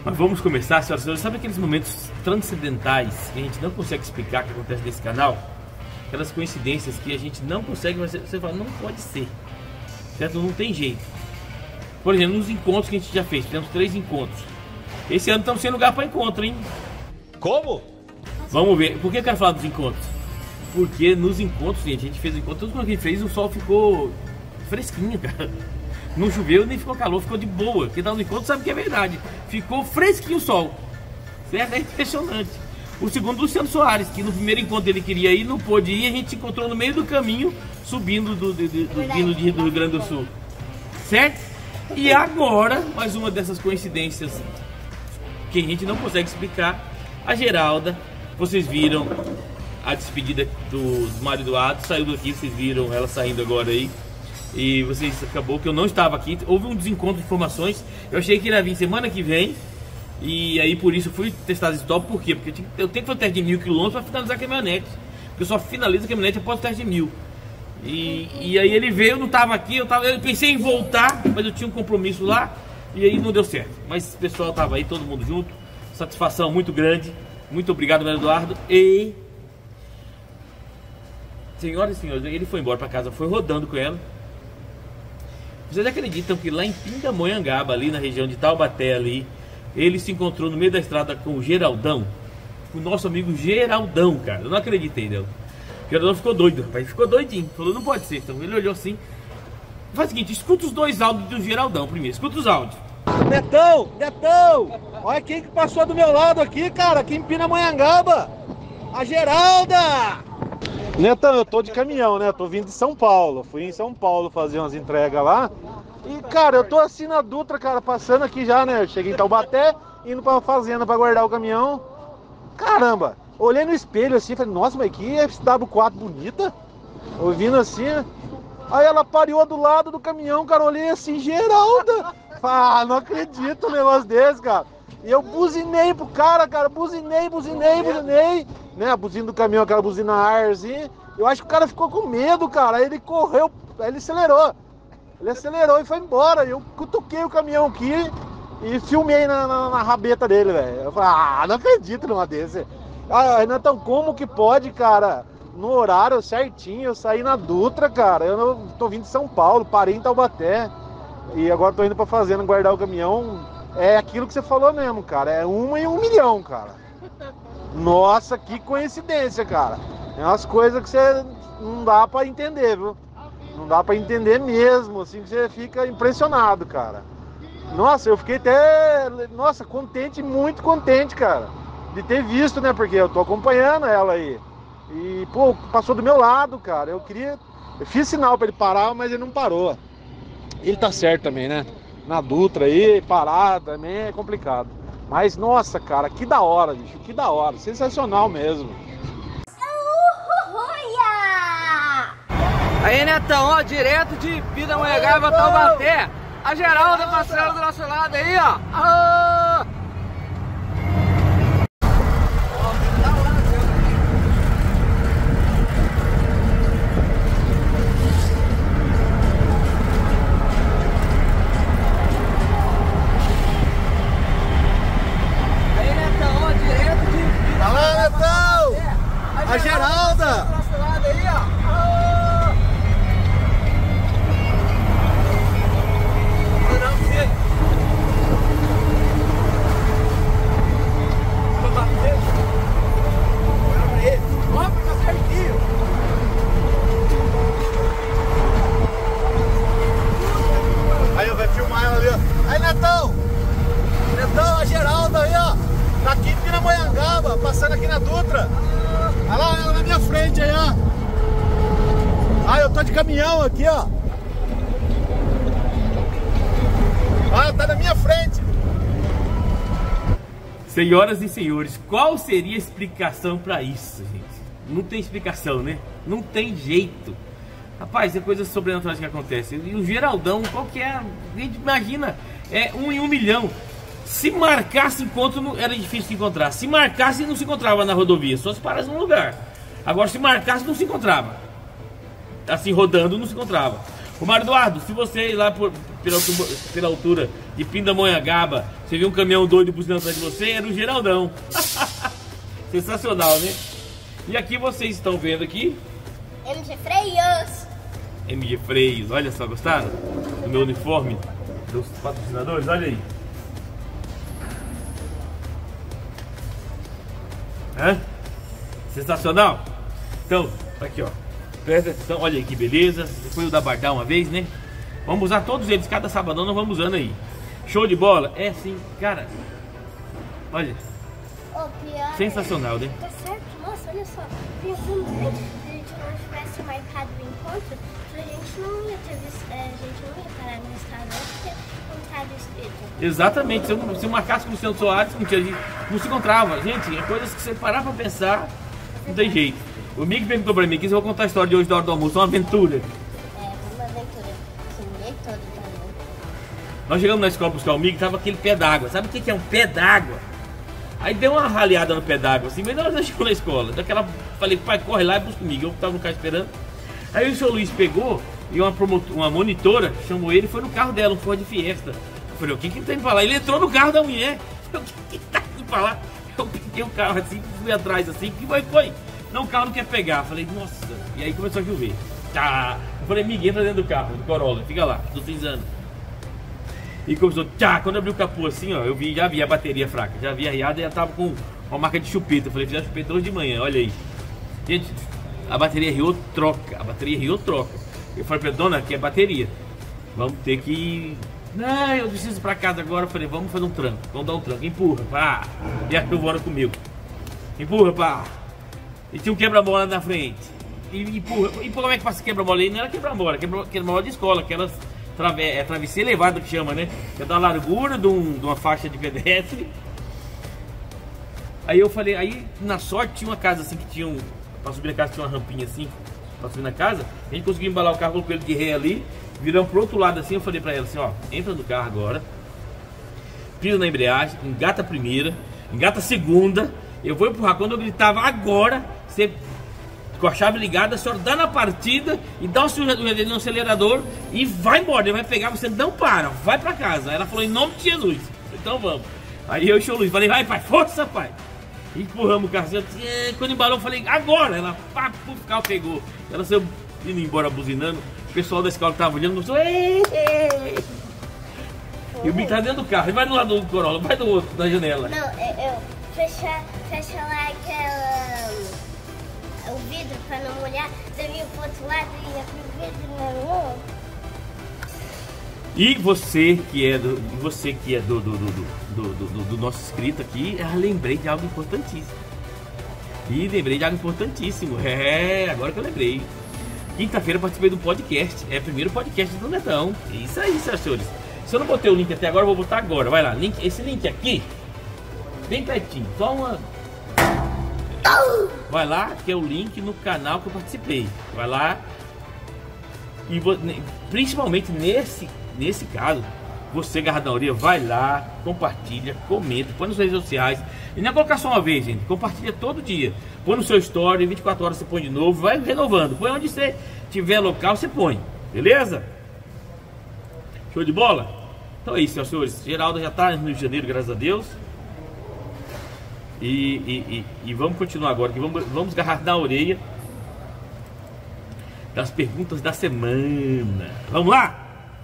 Mas vamos começar, senhoras e senhores. Sabe aqueles momentos transcendentais que a gente não consegue explicar que acontece nesse canal? Aquelas coincidências que a gente não consegue, mas você fala, não pode ser, certo? Não tem jeito. Por exemplo, nos encontros que a gente já fez, fizemos três encontros. Esse ano estamos sem lugar para encontro, hein? Como? Vamos ver. Por que eu quero falar dos encontros? Porque nos encontros, gente, a gente fez encontros, tudo que a gente fez, o sol ficou fresquinho, cara. Não choveu nem ficou calor, ficou de boa. Quem tá no encontro sabe que é verdade. Ficou fresquinho o sol. Certo? É impressionante. O segundo, Luciano Soares, que no primeiro encontro ele queria ir, não pôde ir, a gente se encontrou no meio do caminho, subindo do, do, do, do, vindo de, do Rio Grande do Sul. Certo? E agora, mais uma dessas coincidências que a gente não consegue explicar, a Geralda, vocês viram a despedida do, do Mário Eduardo, saiu daqui, vocês viram ela saindo agora aí. E vocês, acabou que eu não estava aqui, houve um desencontro de informações, eu achei que ele ia vir semana que vem. E aí por isso eu fui testar esse stop, por quê? Porque eu, tinha, eu tenho que fazer teste de mil quilômetros para finalizar a caminhonete. Porque eu só finalizo a caminhonete após o teste de mil. E, e aí ele veio, eu não estava aqui, eu, tava, eu pensei em voltar, mas eu tinha um compromisso lá. E aí não deu certo. Mas o pessoal estava aí, todo mundo junto. Satisfação muito grande. Muito obrigado, meu Eduardo. E... senhoras e senhores, ele foi embora para casa, foi rodando com ela. Vocês acreditam que lá em Pindamonhangaba, ali na região de Taubaté, ali, ele se encontrou no meio da estrada com o Geraldão, o nosso amigo Geraldão, cara. Eu não acreditei, não. O Geraldão ficou doido, rapaz, ficou doidinho. Falou, não pode ser. Então ele olhou assim. Faz o seguinte, escuta os dois áudios do Geraldão primeiro. Escuta os áudios. Netão, Netão, olha quem que passou do meu lado aqui, cara, aqui em Pindamonhangaba. A Geralda! Netão, eu tô de caminhão, né? Eu tô vindo de São Paulo. Fui em São Paulo fazer umas entregas lá. E, cara, eu tô assim na Dutra, cara, passando aqui já, né? Eu cheguei em Taubaté, indo pra fazenda pra guardar o caminhão. Caramba, olhei no espelho assim, falei, nossa, mas que S W quatro bonita. Ouvindo assim, aí ela parou do lado do caminhão, cara, olhei assim, Geralda. Ah, não acredito um negócio desse, cara. E eu buzinei pro cara, cara, buzinei, buzinei, buzinei. Né, a buzina do caminhão, aquela buzina ar, assim. Eu acho que o cara ficou com medo, cara. Aí ele correu, aí ele acelerou. Ele acelerou e foi embora. Eu cutuquei o caminhão aqui e filmei na, na, na rabeta dele, velho. Eu falei, ah, não acredito numa desse. Ah, Renatão, como que pode, cara? No horário certinho, eu saí na Dutra, cara. Eu não, tô vindo de São Paulo, parei em Taubaté. E agora tô indo pra fazenda guardar o caminhão. É aquilo que você falou mesmo, cara. É uma em um milhão, cara. Nossa, que coincidência, cara. É umas coisas que você não dá pra entender, viu? Não dá pra entender mesmo, assim, que você fica impressionado, cara. Nossa, eu fiquei até, nossa, contente, muito contente, cara, de ter visto, né? Porque eu tô acompanhando ela aí. E, pô, passou do meu lado, cara. Eu queria, eu fiz sinal pra ele parar, mas ele não parou. Ele tá certo também, né? Na Dutra aí, parar também é complicado. Mas, nossa, cara, que da hora, bicho, que da hora, sensacional mesmo. Aí, Netão, ó, direto de Pindamonhangaba, Taubaté, a Geralda passando do nosso lado aí, ó. Ah! A Geralda! Aí, vai filmar ela ali, ó. Aí, Netão! Netão, a Geralda aí, ó. Tá aqui em Pindamonhangaba, passando aqui na Dutra. Olha lá, ela na minha frente aí, ó. Ah, eu tô de caminhão aqui, ó. Ah, ela tá na minha frente. Senhoras e senhores, qual seria a explicação pra isso, gente? Não tem explicação, né? Não tem jeito. Rapaz, é coisa sobrenatural que acontece. E o Geraldão, qual que é? A gente imagina, é um em um milhão. Se marcasse encontro, não, era difícil de encontrar. Se marcasse, não se encontrava na rodovia, só se parasse num lugar. Agora, se marcasse, não se encontrava. Assim, rodando, não se encontrava. O Mário Eduardo, se você ir lá por, pela, pela altura de Pindamonhangaba, você viu um caminhão doido buzinando atrás de você, era o Geraldão. Sensacional, né? E aqui vocês estão vendo aqui M G Freios. M G Freios, olha só, gostaram do meu uniforme dos patrocinadores? Olha aí. Hã? Sensacional? Então, aqui ó, presta atenção, olha aí que beleza. Foi o da Bardal uma vez, né? Vamos usar todos eles, cada sabadão nós vamos usando aí. Show de bola? É sim, cara. Olha, Oh, pior, sensacional, né? Tá certo, nossa, olha só. Pensando bem, se a gente não tivesse marcado o encontro, a gente não ia ter visto, é, a gente não ia parar no restaurante porque não estava escrito. Exatamente, se eu, se eu marcasse com o Luciano Soares, não, tinha, não se encontrava. Gente, é coisas que você parar pra pensar, não tem jeito. O Mick perguntou pra mim que eu vou contar a história de hoje da hora do almoço, uma aventura. É, uma aventura. Assim, todo também. Nós chegamos na escola buscar o Mick, tava aquele pé d'água. Sabe o que é um pé d'água? Aí deu uma raleada no pé d'água, assim, mas na hora que chegou na escola. Daquela, falei, pai, corre lá e busca o Mick. Eu tava no carro esperando. Aí o senhor Luiz pegou e uma, uma monitora chamou ele e foi no carro dela, um Ford Fiesta. Eu falei, o que que tem pra falar? Ele entrou no carro da mulher. Eu, o que que tá aqui pra falar? Eu peguei o carro assim, fui atrás assim, que foi, foi. Não, o carro não quer pegar. Eu falei, nossa. E aí começou a chover. Tchá. Eu falei, Mick, entra dentro do carro, do Corolla, fica lá, tô cinzando. E começou, tchá. Quando eu abri o capô assim, ó, eu vi, já vi a bateria fraca, já vi arriada e já tava com uma marca de chupeta. Eu falei, fiz a chupeta hoje de manhã, olha aí. Gente, a bateria riu, troca. A bateria riu, troca. Eu falei pra dona, que é bateria. Vamos ter que... Não, eu preciso ir pra casa agora. Eu falei, vamos fazer um tranco. Vamos dar um tranco. Empurra, pá. E a Silvana comigo. Empurra, pá. E tinha um quebra-mola na frente. E empurra. E como é que passa quebra-mola aí? Não era quebra-mola, quebra-mola de escola. Aquelas trave... é, travesseira elevada que chama, né? Que é da largura de, um, de uma faixa de pedestre. Aí eu falei, aí na sorte tinha uma casa assim que tinha um... Pra subir na casa tinha uma rampinha assim, pra subir na casa. A gente conseguiu embalar o carro, colocou ele de ré ali. Viramos pro outro lado assim, eu falei pra ela assim, ó, entra no carro agora. Pisa na embreagem, engata a primeira, engata a segunda. Eu vou empurrar, quando eu gritava agora, você com a chave ligada, a senhora dá na partida e dá o seu no acelerador e vai embora, ele vai pegar, você não para, vai pra casa. Aí ela falou, em nome de Jesus, então vamos. Aí eu e o senhor Luiz, falei, vai pai, força pai. E empurramos o carro, assim, quando embalou eu falei, agora. Ela, pá, o carro pegou. Ela saiu indo embora buzinando. O pessoal da escola que tava olhando, começou, ei, ei. E o Mick tá dentro do carro, ele vai do lado do Corolla, vai do outro, da janela. Não, eu, eu fecha, fecha lá aquela, o vidro pra não molhar, você viu pro outro lado e o vidro não. E você que é do, você que é do, do, do, do, do, do, do nosso inscrito aqui, eu lembrei de algo importantíssimo. E lembrei de algo importantíssimo. É, agora que eu lembrei. Quinta-feira eu participei de um podcast. É o primeiro podcast do Netão. Isso aí, senhoras e senhores. Se eu não botei o link até agora, eu vou botar agora. Vai lá, link, esse link aqui, bem pertinho. Só uma... Vai lá, que é o link no canal que eu participei. Vai lá. E vou, principalmente nesse, nesse caso, você, Garra da Orelha, vai lá, compartilha, comenta, põe nas redes sociais. E não é colocar só uma vez, gente. Compartilha todo dia. Põe no seu story, vinte e quatro horas você põe de novo, vai renovando. Põe onde você tiver local, você põe. Beleza? Show de bola? Então é isso, senhoras e senhores. Geraldo já está no Rio de Janeiro, graças a Deus. E, e, e, e vamos continuar agora, que vamos, vamos Garra da Orelha das perguntas da semana. Vamos lá?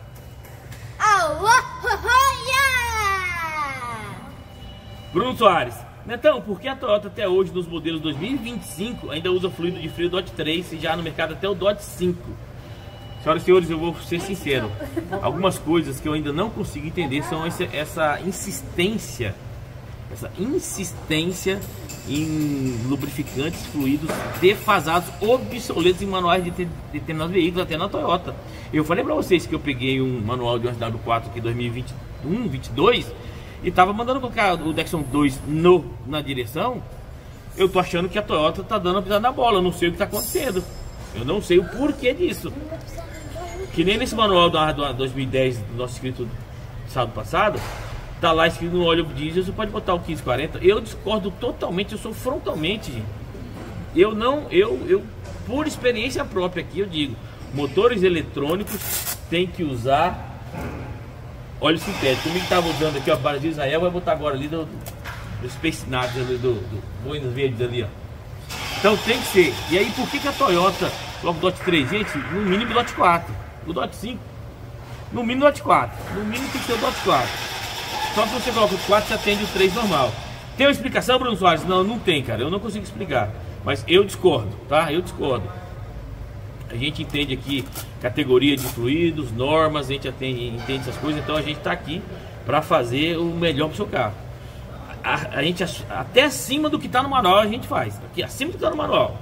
Bruno Soares. Netão, por que a Toyota até hoje nos modelos dois mil e vinte e cinco ainda usa fluido de freio Dodge três e já no mercado até o Dodge cinco? Senhoras e senhores, eu vou ser sincero. Algumas coisas que eu ainda não consigo entender são essa, essa insistência, essa insistência em lubrificantes fluidos defasados, obsoletos em manuais de determinados veículos, até na Toyota. Eu falei pra vocês que eu peguei um manual de um S W quatro aqui dois mil e vinte e um, vinte e dois e tava mandando colocar o Dexon dois no, na direção. Eu tô achando que a Toyota tá dando a pisada na bola, eu não sei o que tá acontecendo. Eu não sei o porquê disso. Que nem nesse manual do, do dois mil e dez do nosso inscrito sábado passado, tá lá escrito no óleo diesel, você pode botar o quinze quarenta. Eu discordo totalmente, eu sou frontalmente, gente. Eu não, eu, eu, por experiência própria aqui, eu digo, motores eletrônicos tem que usar óleo sintético. O que estava usando aqui, ó, para de Israel, vai botar agora ali do, do Space Nuts, ali, do, do Boinas Verdes ali, ó. Então tem que ser. E aí, por que, que a Toyota coloca o DOT três? Gente, no mínimo o DOT quatro. O DOT cinco, no mínimo o DOT quatro. No mínimo tem que ser o DOT quatro. Só que você coloca o quatro, você atende o três normal. Tem uma explicação, Bruno Soares? Não, não tem, cara. Eu não consigo explicar. Mas eu discordo, tá? Eu discordo. A gente entende aqui categoria de fluidos, normas, a gente atende, entende essas coisas. Então a gente está aqui para fazer o melhor para o seu carro. A, a gente, até acima do que está no manual, a gente faz. Aqui, acima do que está no manual.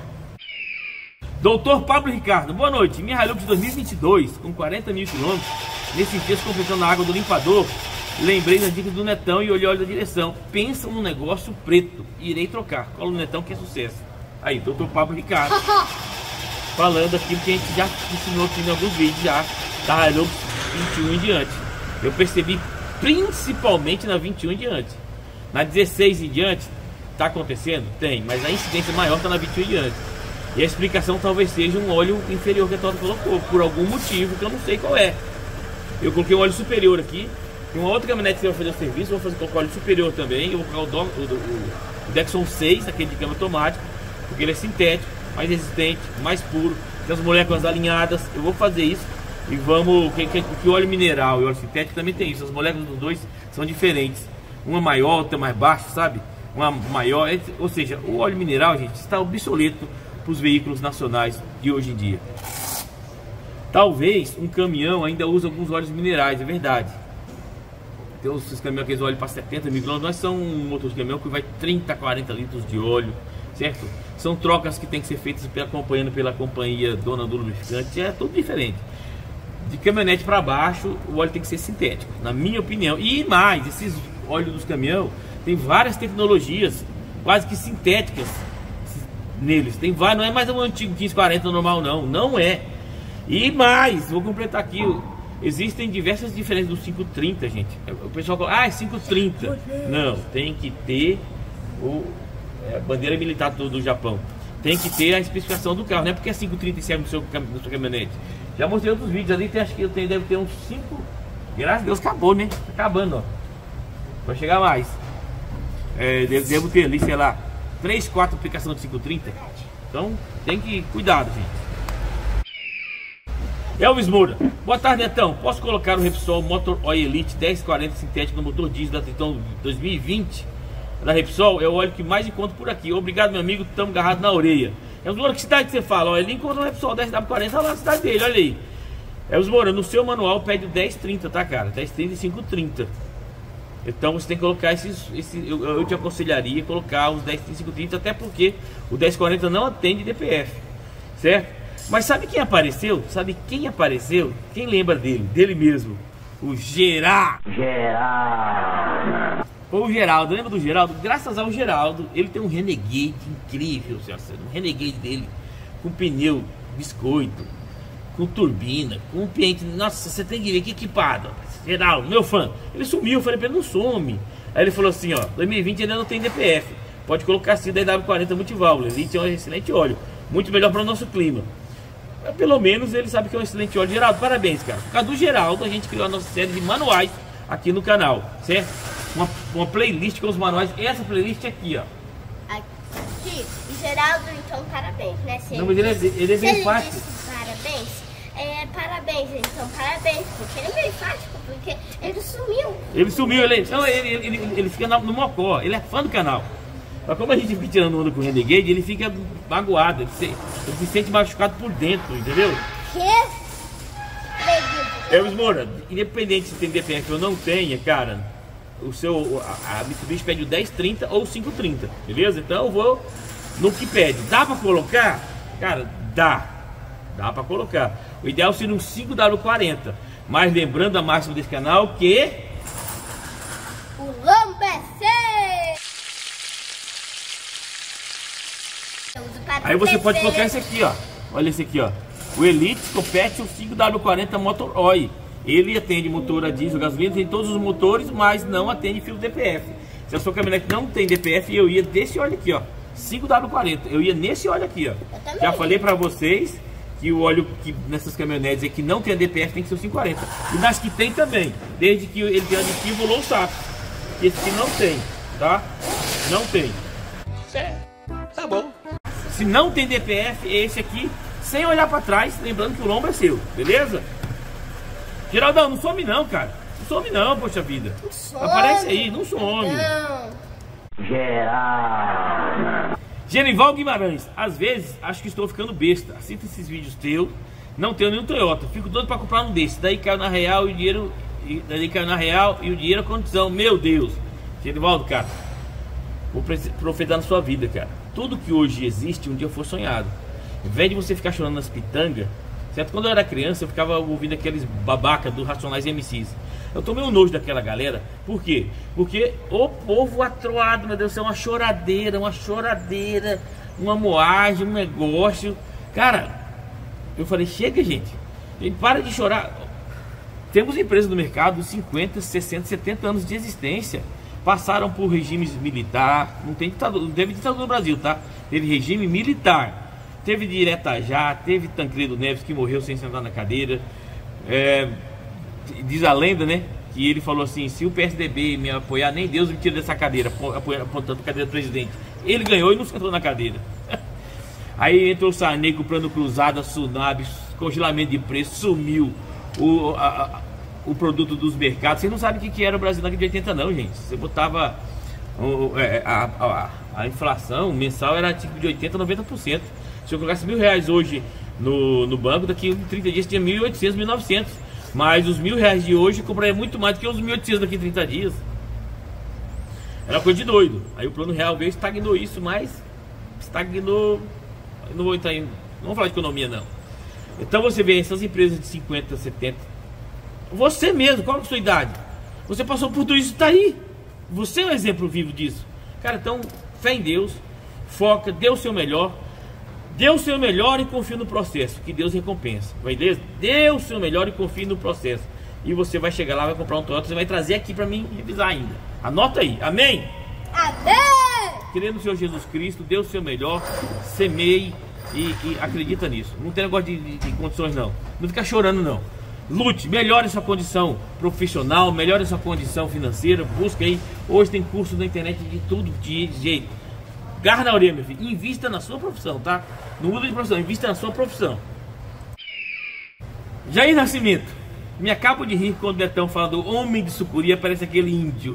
Doutor Pablo Ricardo, boa noite. Minha Hilux de dois mil e vinte e dois, com quarenta mil quilômetros, nesses dias completando a água do limpador, lembrei das dicas do Netão e olhei o óleo da direção. Pensa num negócio preto, irei trocar. Cola no Netão que é sucesso. Aí, doutor Pablo Ricardo, falando aquilo que a gente já ensinou aqui em alguns vídeos já, da Hilux vinte e um em diante. Eu percebi principalmente na vinte e um em diante. Na dezesseis em diante, tá acontecendo? Tem, mas a incidência maior tá na vinte e um em diante. E a explicação talvez seja um óleo inferior que a Toyota colocou, por algum motivo que eu não sei qual é. Eu coloquei um óleo superior aqui. Tem uma outra caminhonete que vai fazer o serviço, vou fazer colocar óleo superior também. Eu vou colocar o, o, o, o Dexon seis, aquele de câmbio automático, porque ele é sintético, mais resistente, mais puro, tem as moléculas alinhadas. Eu vou fazer isso e vamos. Que, que, que o óleo mineral e o óleo sintético também tem isso. As moléculas dos dois são diferentes. Uma maior, outra mais baixa, sabe? Uma maior, ou seja, o óleo mineral, gente, está obsoleto para os veículos nacionais de hoje em dia. Talvez um caminhão ainda use alguns óleos minerais, é verdade. Tem os caminhões que eles olham para setenta mil quilômetros, nós são um motor de caminhão que vai trinta, quarenta litros de óleo, certo? São trocas que tem que ser feitas acompanhando pela companhia dona do lubrificante, é tudo diferente. De caminhonete para baixo, o óleo tem que ser sintético, na minha opinião. E mais, esses óleos dos caminhões tem várias tecnologias quase que sintéticas neles. Tem vários, não é mais um antigo quinze quarenta normal, não, não é. E mais, vou completar aqui, existem diversas diferenças do quinhentos e trinta, gente. O pessoal fala, ah, é quinhentos e trinta. Não, tem que ter o, é, a bandeira militar do, do Japão. Tem que ter a especificação do carro, não é porque é quinhentos e trinta e sete no seu, no seu caminhonete. Já mostrei outros vídeos ali, tem, acho que eu tenho, deve ter uns cinco. Graças a Deus acabou, né? Tá acabando, ó. Vai chegar mais. É, devo, devo ter ali, sei lá, três, quatro aplicações de quinhentos e trinta. Então tem que cuidado, gente. Elvis Moura, boa tarde, Netão. Posso colocar o Repsol Motor Oil Elite dez quarenta sintético no motor diesel da Triton dois mil e vinte? Da Repsol é o óleo que mais encontro por aqui. Obrigado, meu amigo, estamos agarrados na orelha. Elvis Moura, que cidade você fala? Olha, ele encontra o Repsol dez W quarenta lá na cidade dele, olha aí. Elvis Moura, no seu manual pede o dez trinta, tá, cara? dez trinta e cinco trinta. Então você tem que colocar esses, esses eu, eu te aconselharia colocar os dez trinta e cinco trinta, até porque o dez quarenta não atende D P F, certo? Mas sabe quem apareceu? Sabe quem apareceu? Quem lembra dele? Dele mesmo. O Geraldo. Geraldo. O Geraldo, lembra do Geraldo? Graças ao Geraldo, ele tem um Renegade incrível, senhora. Um Renegade dele com pneu biscoito, com turbina, com um pente. Nossa, você tem que ver que equipado. Geraldo, meu fã. Ele sumiu, eu falei pra ele, não some. Aí ele falou assim, ó, dois mil e vinte ainda não tem D P F. Pode colocar assim da W quarenta multiválvula. Elite é um excelente óleo. Muito melhor para o nosso clima. Pelo menos ele sabe que é um excelente óleo. Geraldo, parabéns, cara. Por causa do Geraldo, a gente criou a nossa série de manuais aqui no canal, certo? Uma, uma playlist com os manuais. Essa playlist aqui, ó. Aqui, Geraldo, então parabéns, né? Se não, mas ele é, ele é bem fácil. Parabéns. É, parabéns, então parabéns, porque ele é bem fácil, porque ele sumiu. Ele sumiu, ele, não, ele, ele, ele, ele fica no mocó, ele é fã do canal. Mas como a gente fica tirando onda com o Renegade, ele fica magoado, ele se, ele se sente machucado por dentro, entendeu? Que? Elvis Moura, independente se tem D P F ou não tenha, cara, o seu, a, a Mitsubishi pede o dez trinta ou o cinco trinta, beleza? Então eu vou no que pede. Dá pra colocar? Cara, dá. Dá pra colocar. O ideal seria um cinco W quarenta. Mas lembrando a máxima desse canal que... o lombo é seu! Aí você pode colocar esse aqui, ó. Olha esse aqui, ó. O Elite compete o cinco W quarenta Motor Oil. Ele atende motor a diesel, gasolina, tem todos os motores, mas não atende fio D P F. Se a sua caminhonete não tem D P F, eu ia desse óleo aqui, ó. cinco W quarenta. Eu ia nesse óleo aqui, ó. Já falei pra vocês. que o óleo que nessas caminhonetes aí que não tem a D P F tem que ser o quinhentos e quarenta. E nas que tem também, desde que ele tenha aditivo ou low saco. Esse aqui não tem, tá? Não tem. É, tá bom. Se não tem D P F, é esse aqui, sem olhar pra trás, lembrando que o lombo é seu, beleza? Geraldão, não some não, cara. Não some não, poxa vida. Não some. Aparece aí, não some. Não. Geral. Genival Guimarães, às vezes acho que estou ficando besta. Assista esses vídeos teus, não tenho nenhum Toyota. Fico doido pra comprar um desses. Daí caiu na real e o dinheiro. E daí caiu na real e o dinheiro é condição. Meu Deus. Genivaldo, cara, vou profetizar na sua vida, cara. Tudo que hoje existe, um dia foi sonhado. Em vez de você ficar chorando nas pitangas, certo? Quando eu era criança, eu ficava ouvindo aqueles babaca do Racionais M Cs. Eu tomei um nojo daquela galera. Por quê? Porque o povo atroado, meu Deus do céu, uma choradeira, uma choradeira, uma moagem, um negócio. Cara, eu falei, chega, gente. Gente, para de chorar. Temos empresas no mercado de cinquenta, sessenta, setenta anos de existência. Passaram por regimes militar. Não tem ditadura, não teve ditadura no Brasil, tá? Teve regime militar. Teve direta já, teve Tancredo Neves que morreu sem sentar na cadeira. É... Diz a lenda, né, que ele falou assim: se o P S D B me apoiar, nem Deus me tira dessa cadeira, apontando a cadeira do presidente. Ele ganhou e não sentou na cadeira. Aí entrou o Sarney comprando cruzada, Sunab, congelamento de preço, sumiu o, a, a, o produto dos mercados. Vocês não sabem o que, que era o Brasil na década de oitenta não, gente. Você botava o, a, a, a inflação mensal era tipo de oitenta, noventa por cento. Se eu colocasse mil reais hoje no, no banco, daqui a trinta dias tinha mil e oitocentos, mil e novecentos. Mas os mil reais de hoje compraria muito mais do que os mil e oitocentos daqui a trinta dias. Era coisa de doido. Aí o plano real veio e estagnou isso, mas estagnou. Não vou entrar em. Não vou falar de economia, não. Então você vê essas empresas de cinquenta, setenta. Você mesmo, qual é a sua idade? Você passou por tudo isso, tá aí. Você é um exemplo vivo disso. Cara, então, fé em Deus, foca, dê o seu melhor. Dê o seu melhor e confie no processo, que Deus recompensa. Beleza? Dê o seu melhor e confie no processo. E você vai chegar lá, vai comprar um Toyota, você vai trazer aqui para mim revisar ainda. Anota aí. Amém? Amém! Querendo o Senhor Jesus Cristo, dê o seu melhor, semeie e, e acredita nisso. Não tem negócio de, de, de condições, não. Não fica chorando, não. Lute, melhore sua condição profissional, melhore sua condição financeira. Busca aí. Hoje tem curso na internet de tudo de jeito. Garra na orelha, meu filho. Invista na sua profissão, tá? Não muda de profissão, invista na sua profissão. Jair Nascimento. Me acabo de rir quando o Betão fala do homem de sucuri, aparece aquele índio.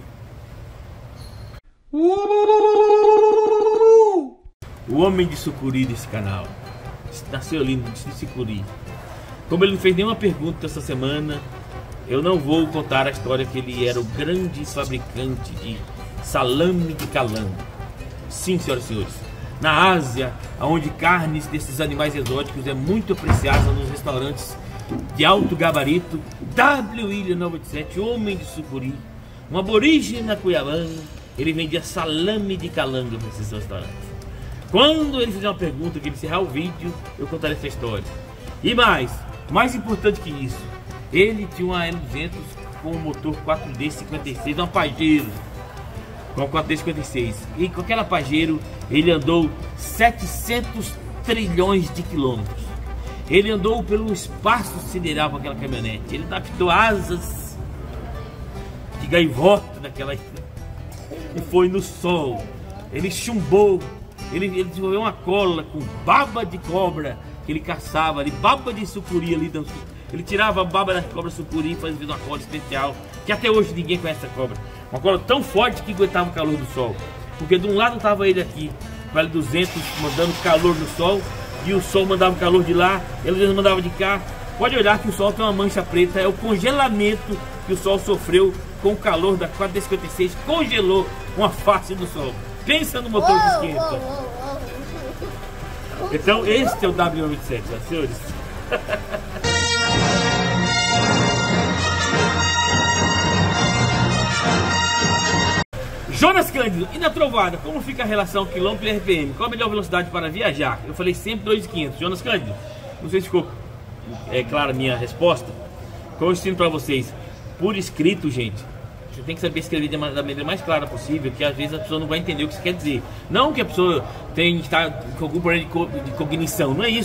O homem de sucuri desse canal. Nasceu lindo de sucuri. Como ele não fez nenhuma pergunta essa semana, eu não vou contar a história que ele era o grande fabricante de salame de calango. Sim, senhoras e senhores, na Ásia, onde carnes desses animais exóticos é muito apreciada nos restaurantes de alto gabarito, W. William novecentos e oitenta e sete, homem de sucuri, um aborígene cuiabano, ele vendia salame de calango nesses restaurantes. Quando ele fizer uma pergunta, que ele encerrar o vídeo, eu contarei essa história. E mais, mais importante que isso, ele tinha uma L duzentos com um motor quatro D cinquenta e seis, uma Pajero. Com quatro D cinquenta e seis. E com aquela Pajero ele andou setecentos trilhões de quilômetros. Ele andou pelo espaço sideral com aquela caminhonete. Ele adaptou asas de gaivota naquela. E foi no sol. Ele chumbou. Ele, ele desenvolveu uma cola com baba de cobra que ele caçava ali, baba de sucuri ali. Ele tirava a baba da cobra sucuri e fazia uma cola especial. Que até hoje ninguém conhece essa cobra. Uma cola tão forte que aguentava o calor do sol. Porque de um lado estava ele aqui, com a L duzentos mandando calor no sol, e o sol mandava calor de lá, e ele mandava de cá. Pode olhar que o sol tem uma mancha preta, é o congelamento que o sol sofreu com o calor da quatro D cinquenta e seis, congelou uma face do sol. Pensa no motor que esquenta. Então este é o W vinte e sete, né, senhores? Jonas Cândido, e na trovada, como fica a relação quilômetro e R P M? Qual a melhor velocidade para viajar? Eu falei sempre dois mil e quinhentos. Jonas Cândido, não sei se ficou é, clara a minha resposta. Como eu ensino para vocês, por escrito, gente, você tem que saber escrever da maneira mais clara possível, que às vezes a pessoa não vai entender o que você quer dizer. Não que a pessoa tenha que estar com algum problema de cognição, não é isso.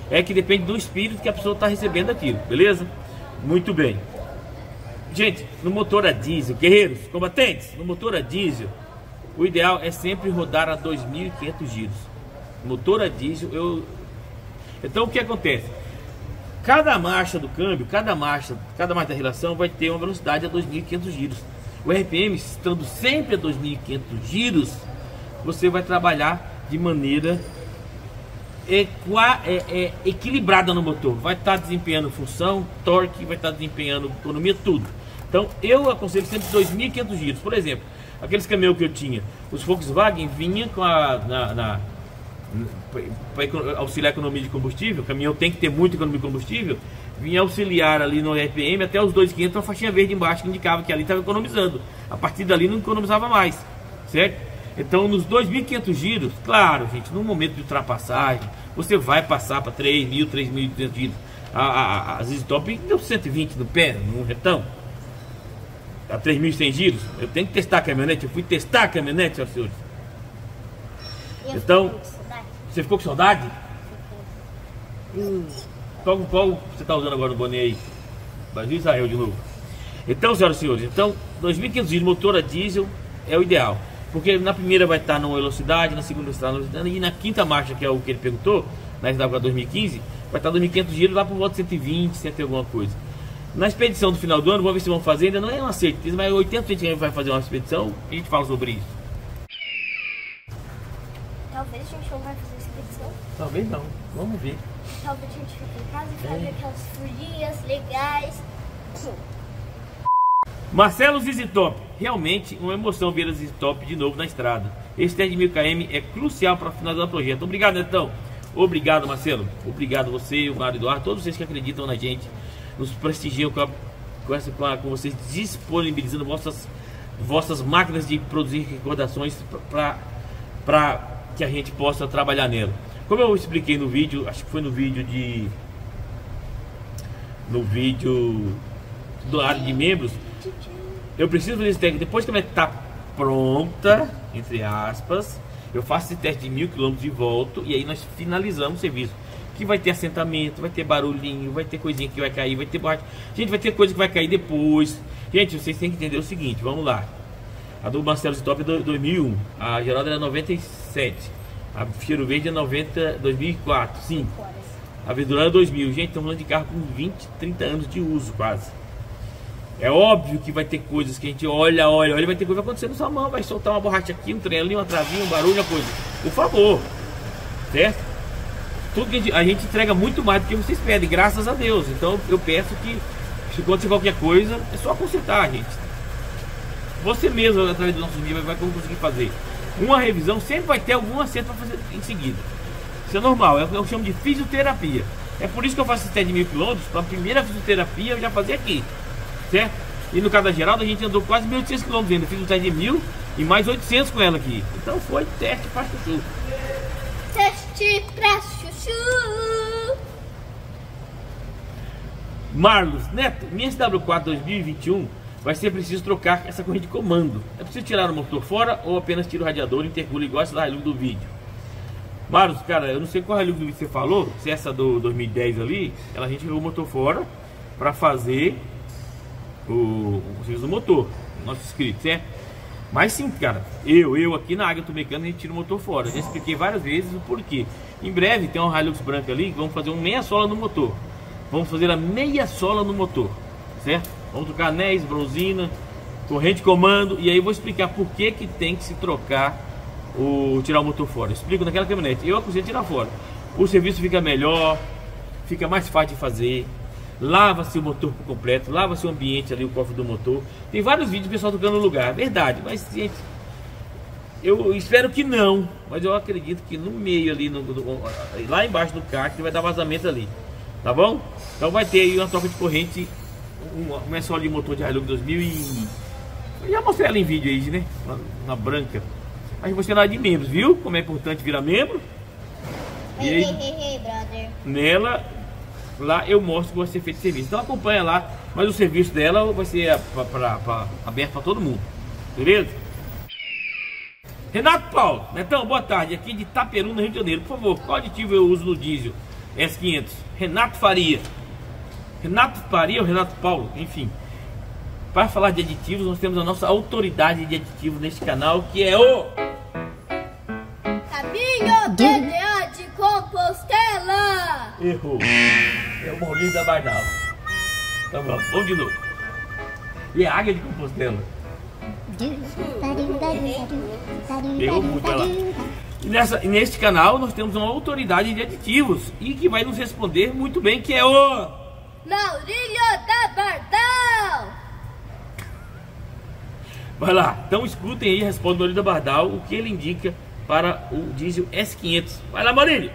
É que depende do espírito que a pessoa está recebendo aquilo, beleza? Muito bem. Gente, no motor a diesel, guerreiros, combatentes, no motor a diesel, o ideal é sempre rodar a dois mil e quinhentos giros. Motor a diesel, eu... Então o que acontece? Cada marcha do câmbio, cada marcha, cada marcha da relação vai ter uma velocidade a dois mil e quinhentos giros. O R P M, estando sempre a dois mil e quinhentos giros, você vai trabalhar de maneira equa, é, é, equilibrada no motor. Vai estar desempenhando função, torque, vai estar desempenhando economia, tudo. Então eu aconselho sempre dois mil e quinhentos giros. Por exemplo, aqueles caminhões que eu tinha, os Volkswagen vinha com a... Na, na, para auxiliar a economia de combustível, o caminhão tem que ter muita economia de combustível, vinha auxiliar ali no R P M até os dois mil e quinhentos, uma faixinha verde embaixo que indicava que ali estava economizando. A partir dali não economizava mais, certo? Então nos dois mil e quinhentos giros, claro, gente, no momento de ultrapassagem, você vai passar para três mil, três mil e duzentos giros. A, a, as Stop deu cento e vinte no pé, num retão, a três mil e cem giros. Eu tenho que testar a caminhonete, eu fui testar a caminhonete, senhoras e senhores. Então, você ficou com saudade? Hum. Qual, qual você está usando agora no boné aí? Brasil e Israel de novo. Então, senhoras e senhores, então dois mil e quinhentos giros, motor a diesel é o ideal. Porque na primeira vai estar numa velocidade, na segunda vai estar numa velocidade, e na quinta marcha, que é o que ele perguntou, na S W dois mil e quinze, vai estar dois mil e quinhentos giros lá por volta de cento e vinte, cem e alguma coisa. Na expedição do final do ano, vamos ver se vão fazer, ainda não é uma certeza, mas oitenta por cento de gente vai fazer uma expedição e a gente fala sobre isso. Talvez a gente não vai fazer expedição. Talvez não, vamos ver. Talvez a gente fique em casa e faça É. aquelas folias legais. Marcelo Zizitop, realmente uma emoção ver a Zizitop de novo na estrada. Esse teste de mil quilômetros é crucial para finalizar o projeto. Obrigado, Netão. Obrigado, Marcelo. Obrigado você, o Mário Eduardo, todos vocês que acreditam na gente, nos prestigiam com, a, com, essa, com, a, com vocês disponibilizando vossas, vossas máquinas de produzir recordações para que a gente possa trabalhar nela. Como eu expliquei no vídeo, acho que foi no vídeo de no vídeo do área de membros, eu preciso fazer esse teste. Depois que a minha está pronta, entre aspas, eu faço esse teste de mil quilômetros e volto, e aí nós finalizamos o serviço. Que vai ter assentamento, vai ter barulhinho, vai ter coisinha que vai cair, vai ter borracha. Gente, vai ter coisa que vai cair depois. Gente, vocês têm que entender o seguinte, vamos lá. A do Marcelo Stop é dois mil e um, a Geralda é noventa e sete, a Cheiro Verde é noventa, dois mil e quatro, sim. A Verdurada é dois mil. Gente, estamos falando de carro com vinte, trinta anos de uso quase. É óbvio que vai ter coisas que a gente olha, olha, olha, vai ter coisa que vai acontecer na sua mão, vai soltar uma borracha aqui, um trem ali, uma travinha, um barulho, uma coisa. Por favor, certo? Tudo que a gente, a gente entrega muito mais do que vocês pedem, graças a Deus. Então eu peço que, se acontecer qualquer coisa, é só consertar, gente. Você mesmo, através do nosso vídeo, vai conseguir fazer uma revisão, sempre vai ter algum acerto para fazer em seguida. Isso é normal, eu chamo de fisioterapia. É por isso que eu faço esse teste de mil quilômetros, para a primeira fisioterapia eu já fazia aqui, certo? E no caso da Geralda a gente andou quase mil e oitocentos quilômetros ainda, fiz o teste de mil e mais oitocentos com ela aqui. Então foi teste para chuchu. Teste pra chuchu. Marlos Neto, minha S W quatro dois mil e vinte e um vai ser preciso trocar essa corrente de comando. É preciso tirar o motor fora ou apenas tira o radiador e intercula igual essa da Hilux do vídeo? Marlos, cara, eu não sei qual Hilux do vídeo você falou, se essa do dois mil e dez ali, ela a gente tirou o motor fora para fazer o, o serviço do motor, nosso inscrito, certo? Mas sim, cara, eu, eu aqui na Águia Automecânica a gente tira o motor fora. Já expliquei várias vezes o porquê. Em breve tem uma Hilux branca ali que vamos fazer uma meia sola no motor. Vamos fazer a meia sola no motor, certo? Vamos trocar anéis, bronzina, corrente de comando. E aí eu vou explicar por que que tem que se trocar o tirar o motor fora. Eu explico naquela caminhonete. Eu aconselho tirar fora. O serviço fica melhor, fica mais fácil de fazer. Lava-se o motor por completo, lava-se o ambiente ali, o cofre do motor. Tem vários vídeos do pessoal tocando no lugar, é verdade. Mas, gente, eu espero que não. Mas eu acredito que no meio ali, no, no, lá embaixo do kart, vai dar vazamento ali. Tá bom? Então vai ter aí uma troca de corrente, uma, uma só de motor de Hilux dois mil e... Eu já mostrei ela em vídeo aí, né? Na, na branca. Mas eu mostrei ela de membros, viu? Como é importante virar membro. E aí, nela, lá eu mostro que vai ser feito serviço. Então acompanha lá, mas o serviço dela vai ser pra, pra, pra, aberto para todo mundo. Beleza? Renato Paulo, Netão, boa tarde. Aqui de Itaperuna, Rio de Janeiro. Por favor, qual aditivo eu uso no diesel? S quinhentos, Renato Faria. Renato Faria ou Renato Paulo, enfim. Para falar de aditivos, nós temos a nossa autoridade de aditivos neste canal, que é o... Caminho D D A de Compostela. Errou. É o Maurício da Bardal. Então vamos, vamos de novo. E a águia de Compostela. Pegou muito, olha lá. E nessa, e neste canal nós temos uma autoridade de aditivos e que vai nos responder muito bem, que é o... Maurício da Bardal. Vai lá, então escutem aí, responde o Maurício da Bardal, o que ele indica para o diesel S quinhentos. Vai lá, Maurício.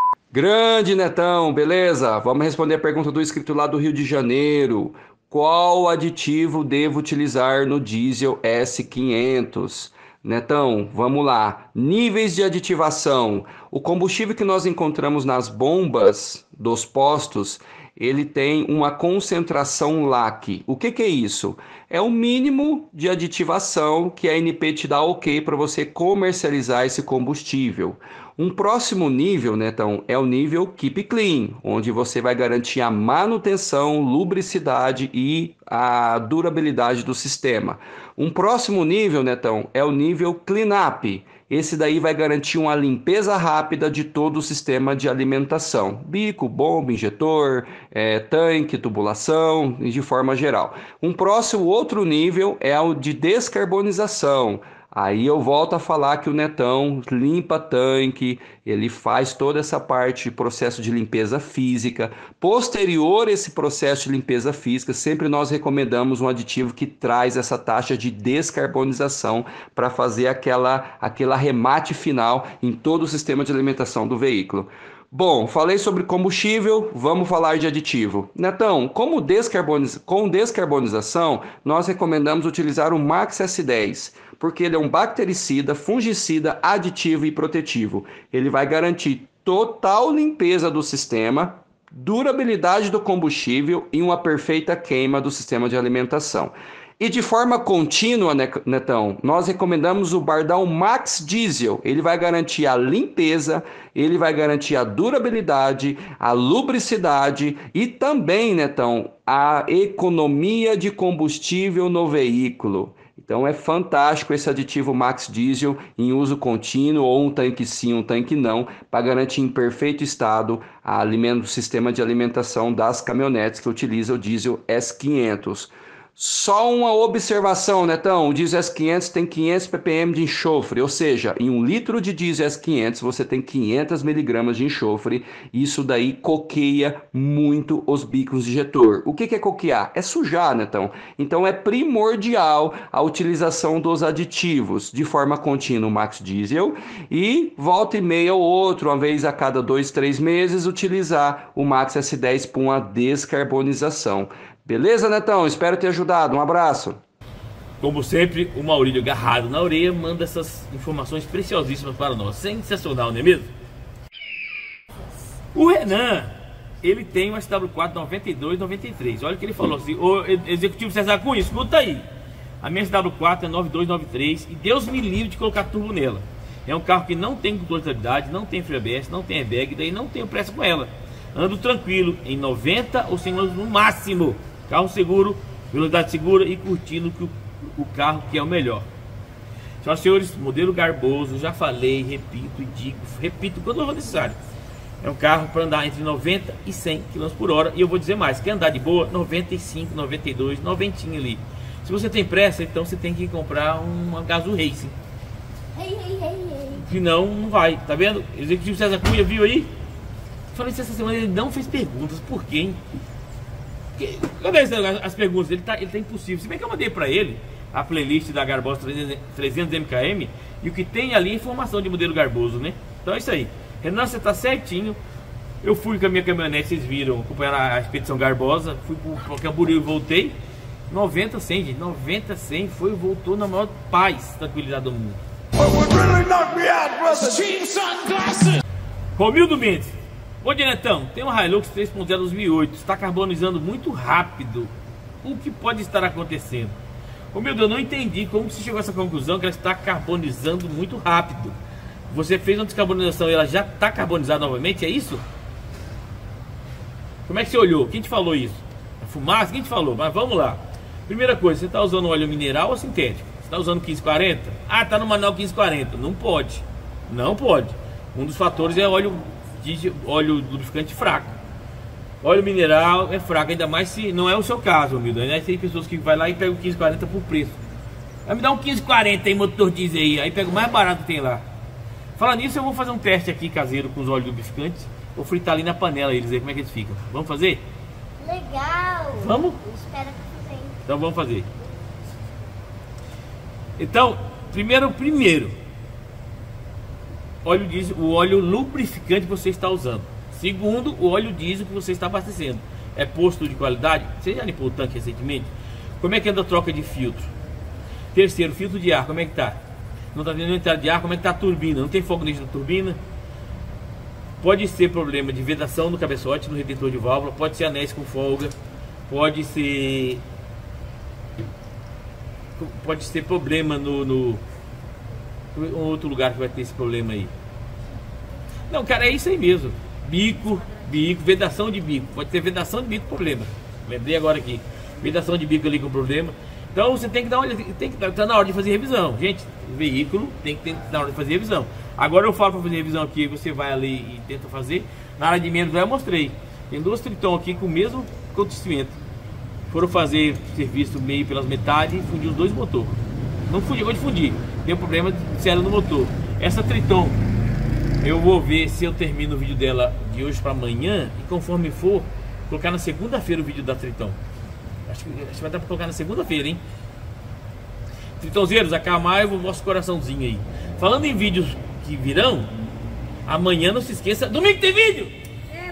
Grande Netão, beleza? Vamos responder a pergunta do inscrito lá do Rio de Janeiro. Qual aditivo devo utilizar no diesel S quinhentos? Netão, vamos lá. Níveis de aditivação. O combustível que nós encontramos nas bombas dos postos, ele tem uma concentração L A C. O que que é isso? É o mínimo de aditivação que a A N P te dá ok para você comercializar esse combustível. Um próximo nível, né, então, é o nível Keep Clean, onde você vai garantir a manutenção, lubricidade e a durabilidade do sistema. Um próximo nível, né, então, é o nível Cleanup. Esse daí vai garantir uma limpeza rápida de todo o sistema de alimentação. Bico, bomba, injetor, é, tanque, tubulação e de forma geral. Um próximo outro nível é o de descarbonização. Aí eu volto a falar que o Netão limpa tanque, ele faz toda essa parte de processo de limpeza física. Posterior a esse processo de limpeza física, sempre nós recomendamos um aditivo que traz essa taxa de descarbonização para fazer aquela, aquele arremate final em todo o sistema de alimentação do veículo. Bom, falei sobre combustível, vamos falar de aditivo. Netão, como descarboniz... com descarbonização, nós recomendamos utilizar o Max S dez, porque ele é um bactericida, fungicida, aditivo e protetivo. Ele vai garantir total limpeza do sistema, durabilidade do combustível e uma perfeita queima do sistema de alimentação. E de forma contínua, Netão, nós recomendamos o Bardal Max Diesel. Ele vai garantir a limpeza, ele vai garantir a durabilidade, a lubricidade e também, Netão, a economia de combustível no veículo. Então é fantástico esse aditivo Max Diesel em uso contínuo, ou um tanque sim, um tanque não, para garantir em perfeito estado a alimento, o sistema de alimentação das caminhonetes que utiliza o diesel S quinhentos. Só uma observação, Netão, o diesel S quinhentos tem quinhentos ppm de enxofre, ou seja, em um litro de diesel S quinhentos você tem quinhentos miligramas de enxofre. Isso daí coqueia muito os bicos de injetor. O que que é coquear? É sujar, Netão. Então é primordial a utilização dos aditivos de forma contínua, Max Diesel, e volta e meia ou outro, uma vez a cada dois, três meses, utilizar o Max S dez para uma descarbonização. Beleza, Netão? Espero ter ajudado. Um abraço. Como sempre, o Maurício agarrado na orelha manda essas informações preciosíssimas para nós. Sensacional, não é mesmo? O Renan, ele tem uma S W quatro noventa e dois noventa e três. Olha o que ele falou assim: ô executivo César Cunha, escuta aí. A minha S W quatro é noventa e dois noventa e três e Deus me livre de colocar turbo nela. É um carro que não tem controle de estabilidade, não tem freio A B S, não tem airbag, daí não tenho pressa com ela. Ando tranquilo, em noventa ou cem quilômetros no máximo. Carro seguro, velocidade segura e curtindo que o, o carro que é o melhor. Senhoras e senhores, modelo garboso, já falei, repito e digo, repito quando for necessário. É um carro para andar entre noventa e cem quilômetros por hora. E eu vou dizer mais, quer andar de boa, noventa e cinco, noventa e dois, noventa ali. Se você tem pressa, então você tem que comprar uma Gazoo Racing. Hey, hey, hey, hey. Senão, não vai, tá vendo? O executivo César Cunha viu aí? Falei isso essa semana, ele não fez perguntas, por quê, hein? Cadê as perguntas? Ele tá, ele tá impossível. Se bem que eu mandei para ele a playlist da Garbosa trezentos M K M e o que tem ali é informação de modelo garboso, né? Então é isso aí. Renan, você tá certinho. Eu fui com a minha caminhonete, vocês viram, acompanhando a expedição Garbosa. Fui pro Camboriú e voltei. noventa, cem, gente. noventa, cem foi e voltou na maior paz, tranquilidade do mundo. Romildo Mendes. Bom dia, Netão. Tem uma Hilux três ponto zero dois mil e oito, está carbonizando muito rápido. O que pode estar acontecendo? Ô, meu Deus, eu não entendi como você chegou a essa conclusão que ela está carbonizando muito rápido. Você fez uma descarbonização e ela já está carbonizada novamente, é isso? Como é que você olhou? Quem te falou isso? A fumaça? Quem te falou? Mas vamos lá. Primeira coisa, você está usando óleo mineral ou sintético? Você está usando quinze quarenta? Ah, tá no manual quinze quarenta. Não pode. Não pode. Um dos fatores é óleo, óleo lubrificante fraco. Óleo mineral é fraco, ainda mais se não é o seu caso, humilde. Né? Tem pessoas que vai lá e pegam o quinze quarenta por preço. Vai me dar um quinze quarenta aí, motor diesel aí. Aí pega o mais barato que tem lá. Falando nisso, eu vou fazer um teste aqui caseiro com os óleos lubrificantes. Vou fritar ali na panela eles aí, como é que eles ficam. Vamos fazer? Legal. Vamos? Espera pra fazer. Então vamos fazer. Então, primeiro, primeiro, óleo diesel, o óleo lubrificante que você está usando. Segundo, o óleo diesel que você está abastecendo. É posto de qualidade? Você já limpou o tanque recentemente? Como é que anda a troca de filtro? Terceiro, filtro de ar, como é que tá? Não está tendo entrada de ar, como é que tá a turbina? Não tem fogo dentro da turbina? Pode ser problema de vedação no cabeçote, no retentor de válvula, pode ser anéis com folga, pode ser pode ser problema no, no outro lugar que vai ter esse problema aí. Não, cara, é isso aí mesmo. Bico, bico, vedação de bico. Pode ter vedação de bico problema. Lembrei agora aqui. Vedação de bico ali com problema. Então você tem que dar uma olhada, tem que estar na hora de fazer revisão. Gente, o veículo tem que estar na hora de fazer revisão. Agora eu falo para fazer revisão aqui, você vai ali e tenta fazer. Na área de menos eu mostrei. Tem duas Triton aqui com o mesmo acontecimento. Foram fazer serviço meio pelas metades e fundiu os dois motores. Não fundiu, vou de fundir. Deu problema de célula no motor. Essa Triton, eu vou ver se eu termino o vídeo dela de hoje para amanhã. E conforme for, colocar na segunda-feira o vídeo da Triton. Acho que, acho que vai dar para colocar na segunda-feira, hein? Tritonzeiros, acalmai o vosso coraçãozinho aí. Falando em vídeos que virão, amanhã não se esqueça. Domingo tem vídeo! É.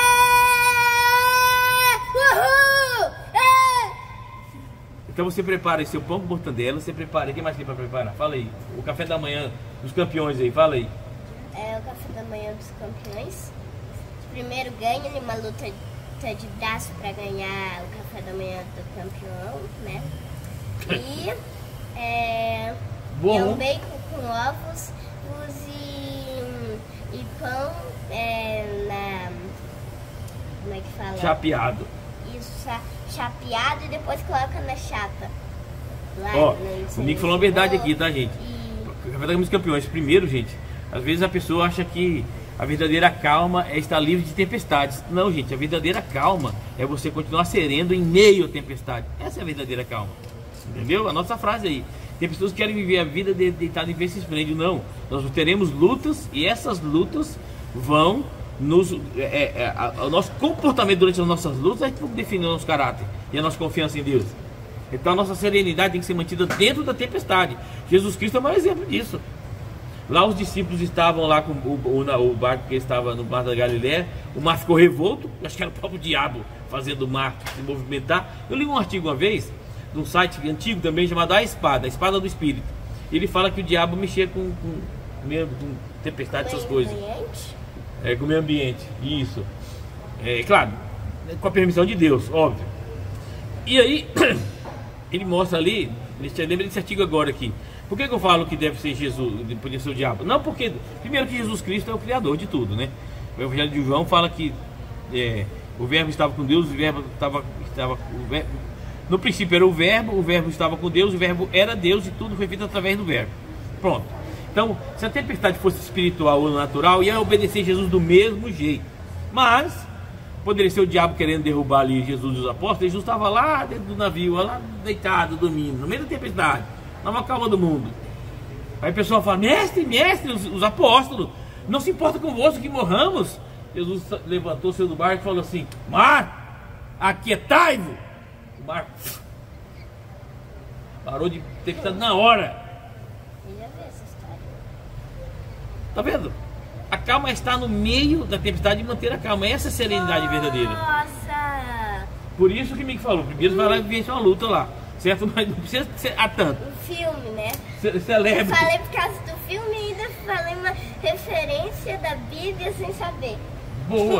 Uhul! É. Então você prepara aí seu pão com mortandela, você prepara. O que mais tem para preparar? Fala aí. O café da manhã dos campeões aí, fala aí. É o café da manhã dos campeões. Primeiro ganha uma luta de braço para ganhar o café da manhã do campeão, né? E é, Bom. é um bacon com ovos e, e pão é, na... como é que fala? Chapeado. Isso, chapeado e depois coloca na chapa. Lá, Ó, no, o Nick falou uma verdade aqui, tá, gente? E... O café da manhã dos campeões. Primeiro, gente, às vezes a pessoa acha que a verdadeira calma é estar livre de tempestades. Não, gente, a verdadeira calma é você continuar sereno em meio à tempestade. Essa é a verdadeira calma. Entendeu? A nossa frase aí. Tem pessoas que querem viver a vida de, deitada em berço esplêndido. Não. Nós teremos lutas e essas lutas vão nos... É, é, a, o nosso comportamento durante as nossas lutas é que define o nosso caráter e a nossa confiança em Deus. Então a nossa serenidade tem que ser mantida dentro da tempestade. Jesus Cristo é o maior exemplo disso. Lá os discípulos estavam lá com o, o, o barco que estava no mar da Galileia. O mar ficou revolto. Acho que era o próprio diabo fazendo o mar se movimentar. Eu li um artigo uma vez, num site antigo também, chamado A Espada, a Espada do Espírito. Ele fala que o diabo mexia com, com, com tempestade, essas coisas. É, com o meio ambiente. Isso. É claro, com a permissão de Deus, óbvio. E aí, ele mostra ali, lembra desse artigo agora aqui. Por que, que eu falo que deve ser Jesus, podia ser o diabo? Não, porque, primeiro que Jesus Cristo é o Criador de tudo, né? O Evangelho de João fala que é, o verbo estava com Deus, o verbo estava... estava o verbo, no princípio era o verbo, o verbo estava com Deus, o verbo era Deus e tudo foi feito através do verbo. Pronto. Então, se a tempestade fosse espiritual ou natural, ia obedecer Jesus do mesmo jeito. Mas, poderia ser o diabo querendo derrubar ali Jesus e os apóstolos. Jesus estava lá dentro do navio, lá deitado, dormindo, no meio da tempestade. Na maior calma do mundo. Aí o pessoal fala, mestre, mestre, os, os apóstolos, não se importa convosco que morramos. Jesus levantou, saiu do barco e falou assim, mar, aquietai-vos. O mar parou de tempestade na hora. Eu já vi essa história. Tá vendo? A calma está no meio da tempestade e manter a calma. Essa é a serenidade verdadeira. Nossa! Por isso que o Mick falou, primeiro vai lá e vence uma luta lá. Certo? Mas não precisa ser a tanto. O filme, né? Celebre. Eu falei por causa do filme e ainda falei uma referência da Bíblia sem saber. Boa.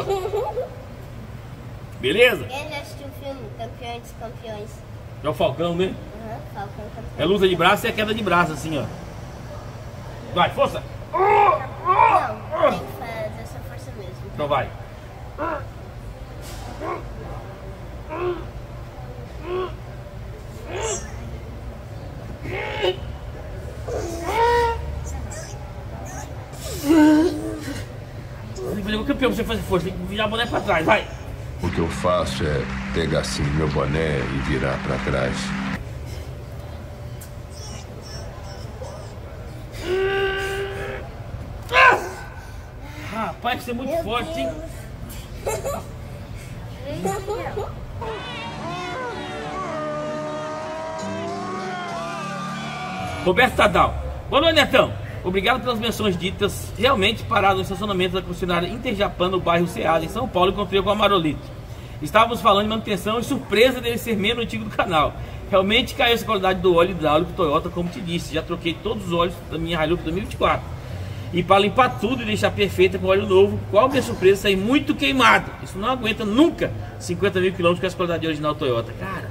Beleza? Quem já assistiu o filme Campeões dos Campeões? É o Falcão, né? Uhum, Falcão Campeão. É luta de braço e é queda de braço, assim, ó. Vai, força! Não, tem que fazer essa força mesmo. Então vai. fazer qualquer campeão, você fazer força, tem que virar o boné pra trás, vai. O que eu faço é pegar assim meu boné e virar pra trás. Rapaz, você é muito forte, hein? Roberto Tadal. Boa noite, Netão. Obrigado pelas menções ditas. Realmente parado no estacionamento da concessionária Interjapan no bairro Ceasa, em São Paulo, encontrei com o Amarolito. Estávamos falando de manutenção e surpresa dele ser membro antigo do canal. Realmente caiu essa qualidade do óleo hidráulico Toyota, como te disse. Já troquei todos os óleos da minha Hilux dois mil e vinte e quatro. E para limpar tudo e deixar perfeita com óleo novo, qual que é a surpresa? Sair muito queimado. Isso não aguenta nunca cinquenta mil quilômetros com essa qualidade original Toyota. Cara,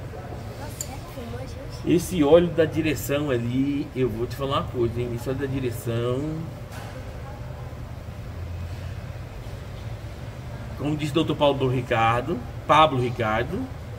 esse óleo da direção ali, eu vou te falar uma coisa, hein? Esse óleo da direção, como disse o doutor Paulo Ricardo, Pablo Ricardo,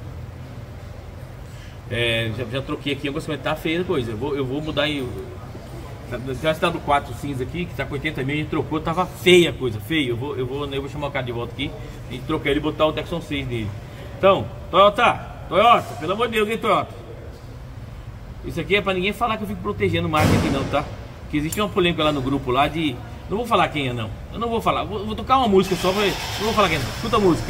é, já, já troquei aqui, eu gosto de tá feia a coisa. Eu vou, eu vou mudar em. Já está no quatro cinza aqui, que está com oitenta mil, a gente trocou, tava feia a coisa, feia. Eu vou, eu vou, eu vou chamar o cara de volta aqui e trocar ele e botar o Texon seis nele. Então, Toyota, Toyota, pelo amor de Deus, hein, Toyota? Isso aqui é pra ninguém falar que eu fico protegendo marca aqui não, tá? Que existe uma polêmica lá no grupo lá de... Não vou falar quem é não. Eu não vou falar. Vou, vou tocar uma música só, mas não vou falar quem é não. Escuta a música.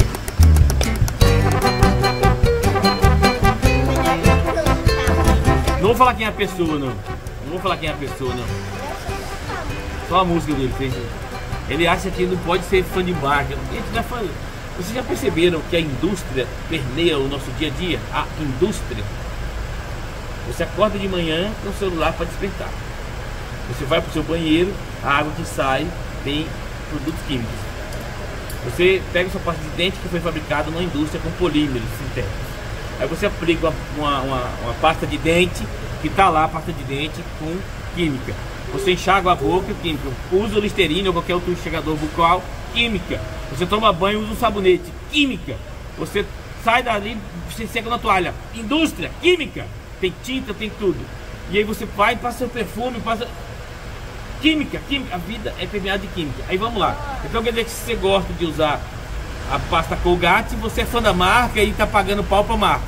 Não vou falar quem é a pessoa não. Não vou falar quem é a pessoa não. Só a música dele fez. Ele acha que não pode ser fã de marca. Gente, não é fã. Vocês já perceberam que a indústria permeia o nosso dia a dia? A indústria. Você acorda de manhã com o celular para despertar. Você vai para o seu banheiro, a água que sai tem produtos químicos. Você pega sua pasta de dente que foi fabricada numa indústria com polímeros sintéticos. Aí você aplica uma, uma, uma pasta de dente que está lá, a pasta de dente com química. Você enxágua a boca, química. Usa o Listerine ou qualquer outro enxagador bucal, química. Você toma banho, usa um sabonete, química. Você sai dali, você seca na toalha, indústria, química. Tem tinta, tem tudo. E aí você vai, passa seu perfume, passa... Química, química. A vida é permeada de química. Aí vamos lá. Então quer dizer que se você gosta de usar a pasta Colgate, você é fã da marca e tá pagando pau pra marca.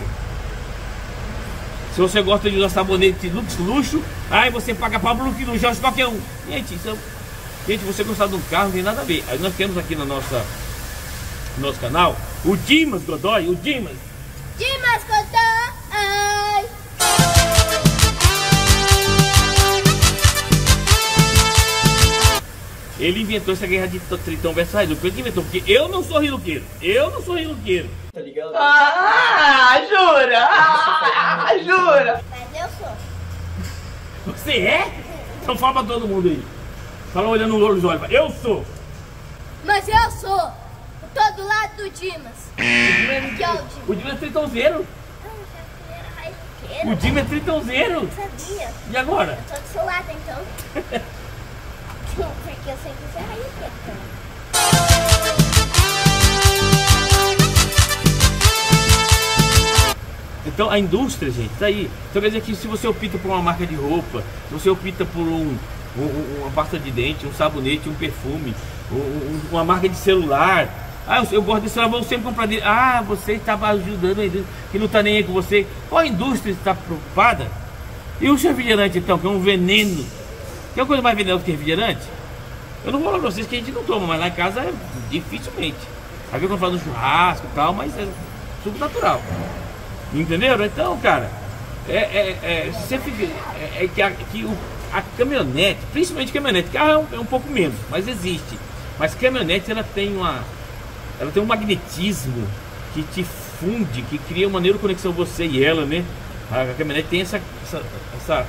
Se você gosta de usar sabonete Lux Luxo, aí você paga pau pro Lux Luxo, acho qualquer um. Gente, isso é... Gente, você gostar de um carro não tem nada a ver. Aí nós temos aqui no nossa, no nosso canal o Dimas Godoy, o Dimas. Dimas Godoy! Ele inventou essa guerra de Tritão versus Hilux. Ele inventou, porque eu não sou riluqueiro. Eu não sou riluqueiro. Tá ligado? Ah, jura? Ah, jura? Mas eu sou. Você é? Então fala pra todo mundo aí. Fala olhando no olho dos olhos. Eu sou. Mas eu sou. Eu tô do lado do Dimas. Que é o Dimas. O Dimas é tritãozeiro. O Dimas é tritãozeiro. Sabia. E agora? Eu tô do seu lado então. Porque eu sei que você é raio Então a indústria, gente, tá aí. Então quer dizer que se você opta por uma marca de roupa, se você opta por um, um, uma pasta de dente, um sabonete, um perfume, um, uma marca de celular. Ah, eu, eu gosto desse celular, vou sempre comprar dele. Ah, você estava ajudando a indústria que não tá nem aí com você. Qual a indústria está preocupada? E o seu refrigerante então, que é um veneno. Tem uma coisa mais venenosa que refrigerante? Eu não vou falar pra vocês que a gente não toma, mas lá em casa é dificilmente. Às vezes quando fala no churrasco e tal, mas é suco natural. Entenderam? Então, cara, é, é, é, você fica, é, é que, a, que o, a caminhonete, principalmente caminhonete, carro é um, é um pouco menos, mas existe. Mas caminhonete, ela tem uma, ela tem um magnetismo que te funde, que cria uma neuroconexão você e ela, né? A, a caminhonete tem essa, essa, essa,